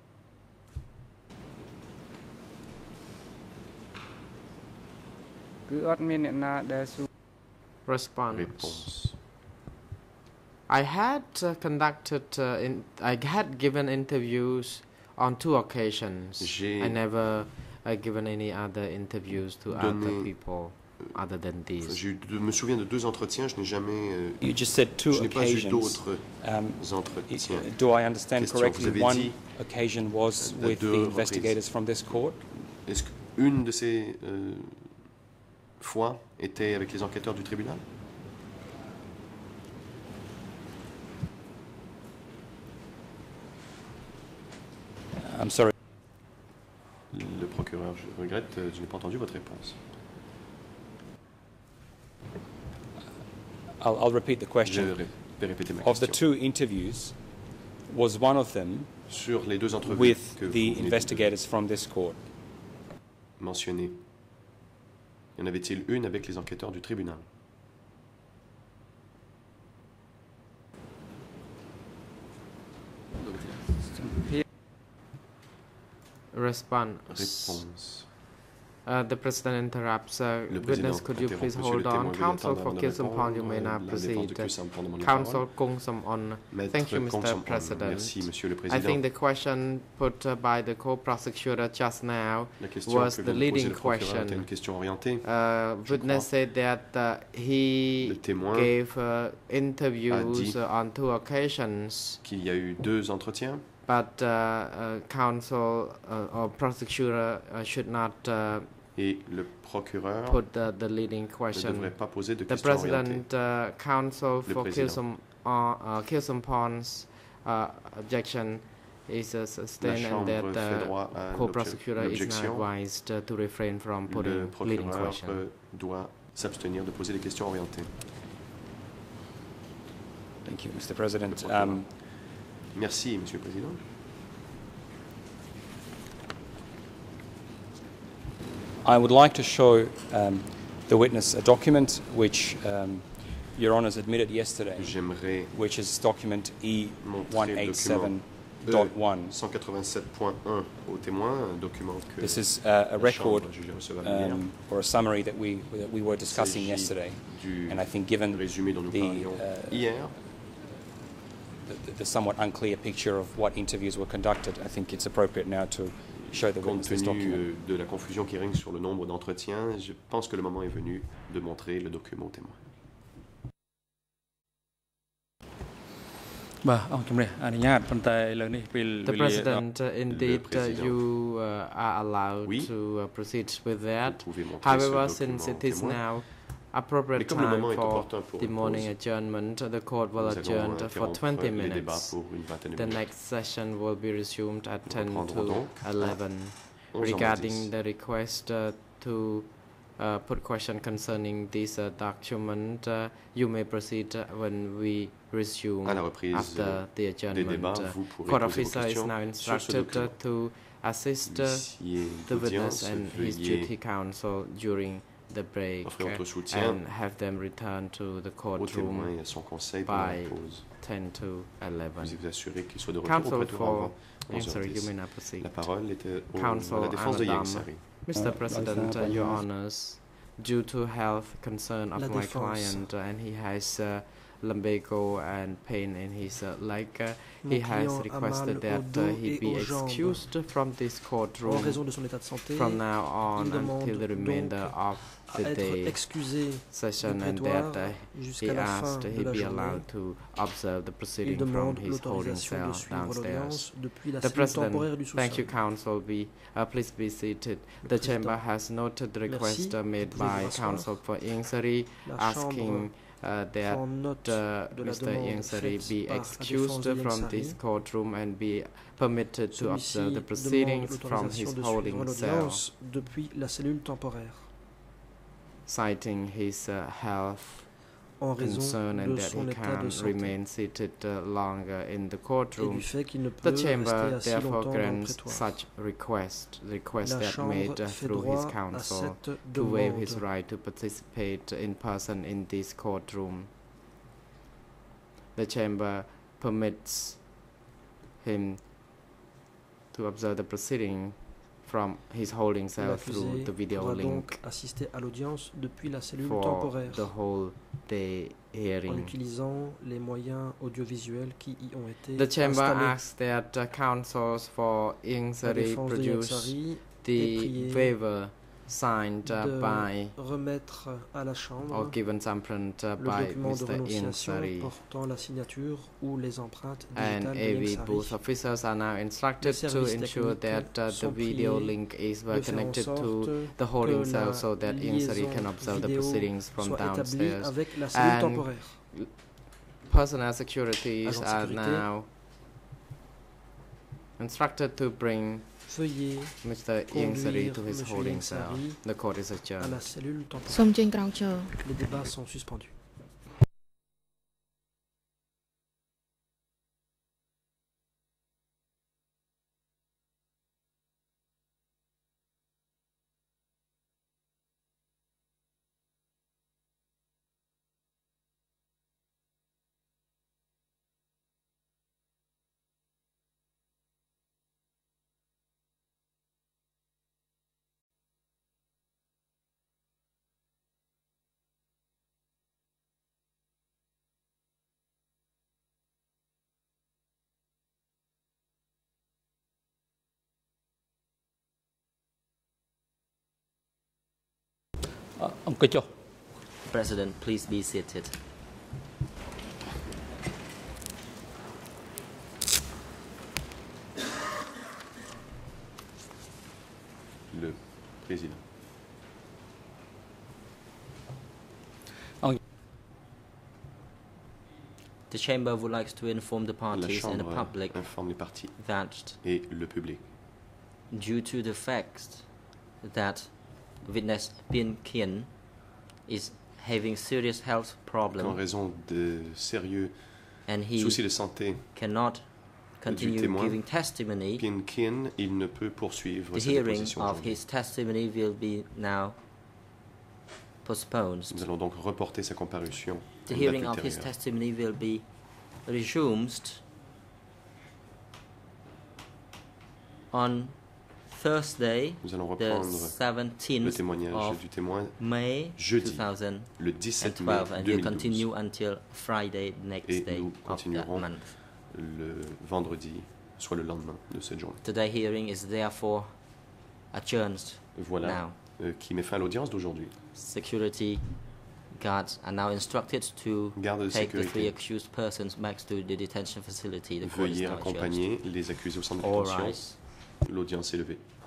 Response. Réponse. I had uh, conducted, uh, in, I had given interviews on two occasions. J'ai I never uh, given any other interviews to other donné- people other than Enfin, these. j'ai eu- je me souviens de deux entretiens, je n'ai jamais, euh, You just said two je n'ai pas eu occasions. d'autres Um, entretiens. i- do I understand Question. correctly? Vous avez One dit, occasion was à with deux the reprises. investigators from this court. Est-ce qu'une de ces euh, fois était avec les enquêteurs du tribunal? I'm sorry. Le procureur, je regrette, euh, je n'ai pas entendu votre réponse. I'll, I'll repeat the Je question. ré- vais répéter ma of the question. two interviews, was one of them Sur les deux entrevues with que vous the venez investigators from this court? de mentionner, y en avait-il une avec les enquêteurs du tribunal? Response. Réponse. Uh, the President interrupts. Uh, Le witness, président could you interrompt. please Monsieur le hold témoin, on? veuillez Counsel attendre for avant de Khieu Samphan, you répondre. may now La défense proceed. de Khieu Samphan demande la Counsel parole. Kung Samphan. Maître Thank you, Kung Mister Samphan. President. Merci, Monsieur le I Président. think the question put uh, by the co-prosecutor just now La question was que the vient de poser leading le procureur était question. une question orientée. Uh, witness said that uh, he Le témoin gave uh, interviews dit uh, on two occasions, qu'il y a eu deux entretiens, but uh, uh, counsel uh, or prosecutor uh, should not uh, et le procureur put the, the leading ne question. devrait pas poser de The questions orientées. President uh, counsel Le for Khieu président. Sam- uh, uh, Khieu Samphan's uh, objection is uh, La sustained, and Chambre that fait the droit à co-prosecutor is now l'objection. advised uh, to refrain from Le putting leading procureur question. euh, doit s'abstenir de poser des questions orientées. Thank you, Mister President. Le procureur. Um, Merci, Monsieur le Président. I would like to show um, the witness a document which um, Your Honours admitted yesterday, J'aimerais which is document E montrer one le document eighty-seven E point one. cent quatre-vingt-sept point un au témoin, un document que This is uh, a la record Chambre jugée recevable hier. um, or a summary that we that we were discussing Il s'agit yesterday, du and I think given résumé dont nous the, parlions uh, hier, the, the somewhat unclear picture of what interviews were conducted, I think it's appropriate now to show the compte witness this tenu document. euh, de la confusion qui règne sur le nombre d'entretiens, je pense que le moment est venu de montrer le document au témoin. បាទអរជំរាបអនុញ្ញាតប៉ុន្តែឥឡូវនេះពេល The វេលា President, uh, indeed, uh, Président. you uh, are allowed Oui. to uh, proceed with that. Vous pouvez montrer However, ce since document it au is témoin. now appropriate Mais comme le time moment est for opportun pour the une morning pause, adjournment, the court will nous allons adjourn for interrompre twenty les débats minutes. pour une vingtaine de The minutes. next session will be resumed at Nous ten reprendrons to donc à eleven. onze heures Regarding dix. the request uh, to uh, put question concerning this uh, document, uh, you may proceed uh, when we resume À la reprise after euh, the des adjournment. débats, Uh, vous pourrez Court poser vos officer is questions now sur ce instructed uh, document. to assist uh, L'huissier the witness d'audience and his veuillez duty counsel during the break offrir uh, votre soutien and have them return to the au courtroom témoin et à son conseil pendant by la pause. ten to eleven. Vous vous assurez qu'il soit de retour Counsel au prêteur for avant onze heures Ansari, you dix. may now proceed. La parole était au, Counsel à la défense de Anadam. Yang Sari. Mister Uh, President, uh, Vice Your President. Honours, due to health concern of La my défense. client, uh, and he has uh, lumbago and pain in his uh, leg, uh, Mon he has client a requested mal au that uh, dos he et be aux jambes. excused from this En courtroom raison de son état de santé, from now on il demande until the remainder donc of à the être day excusé session, du and prétoire that uh, he jusqu'à la fin asked de he la be journée. allowed to observe the Il proceeding from demande his holding l'autorisation cell de suivre downstairs. l'audience depuis la The cellule President, temporaire du thank you, sous-sol. Counsel. Be, uh, please be seated. Le The Président, chamber has noted the request merci. uh, made Vous pouvez by vous asseoir. Counsel for Ingsari, La asking Chambre uh, that prend note uh, de la Mister demande Ingsari faite be par la excused défense de from Ingsari. this courtroom and be permitted to Celui-ci observe the demande proceedings from l'autorisation his de holding suivre cell, l'audience depuis la cellule temporaire citing his uh, health en raison concern and de that son he état de can santé remain seated uh, longer in the et courtroom. du fait qu'il ne The peut chamber rester assis therefore longtemps dans le grants prétoire. such request, request La that Chambre made uh, fait through his droit à counsel cette to waive his demande. right to participate in person in this courtroom. The chamber permits him to observe the proceeding from his holding cell through L'accusé the video pourra link donc assister à l'audience depuis la cellule for temporaire the whole day en hearing. utilisant les moyens audiovisuels qui y ont été The chamber installés. asks that uh, counsels for La Ingsari défense de produce Ingsari est the priée waiver signed uh, de by remettre à la or Chambre given thumbprint uh, le by document de Mister renonciation Ingsari. portant la signature ou les empreintes And digitales de A V Ingsari. booth officers are now instructed Les to services ensure techniques that uh, the sont video priés link is de well faire en connected sorte to the holding que cell la so that Ingsari liaison can observe the vidéo proceedings from soit établie downstairs. avec la cellule And temporaire. personnel securities Agents de are sécurité. now instructed to bring Veuillez Mister Ingsari conduire to his Monsieur holding cell. Ingsari The court is à adjourned. la cellule temporaire. សូមចេញក្រោកឈរ Les débats sont suspendus. អង្គុយចុះ President, please be seated. Le président. The chamber would like to inform the La parties and the Chambre public informe les partis that et le public due to the fact that witness Pin Kien is having serious health qu'en problems raison de sérieux and he soucis de santé cannot du continue témoin, giving testimony, Pin Kien, il ne peut poursuivre the sa hearing déposition of aujourd'hui. his testimony will be now postponed. Nous allons donc reporter sa comparution The à une date hearing of his ultérieure. testimony will be resumed on Thursday, Nous allons the reprendre le seventeenth témoignage of du témoin May jeudi, two thousand le dix-sept mai twelve, and will deux mille douze. continue until Friday next Et day nous of that continuerons month. le vendredi, soit le lendemain de cette journée. Today's hearing is therefore adjourned Voilà now. euh, qui met fin à l'audience d'aujourd'hui. Security guards are now instructed to Garde de take the three sécurité, accused persons back to the detention facility. The court is veuillez now adjourned. accompagner les accusés au centre de All détention. rise. L'audience est levée.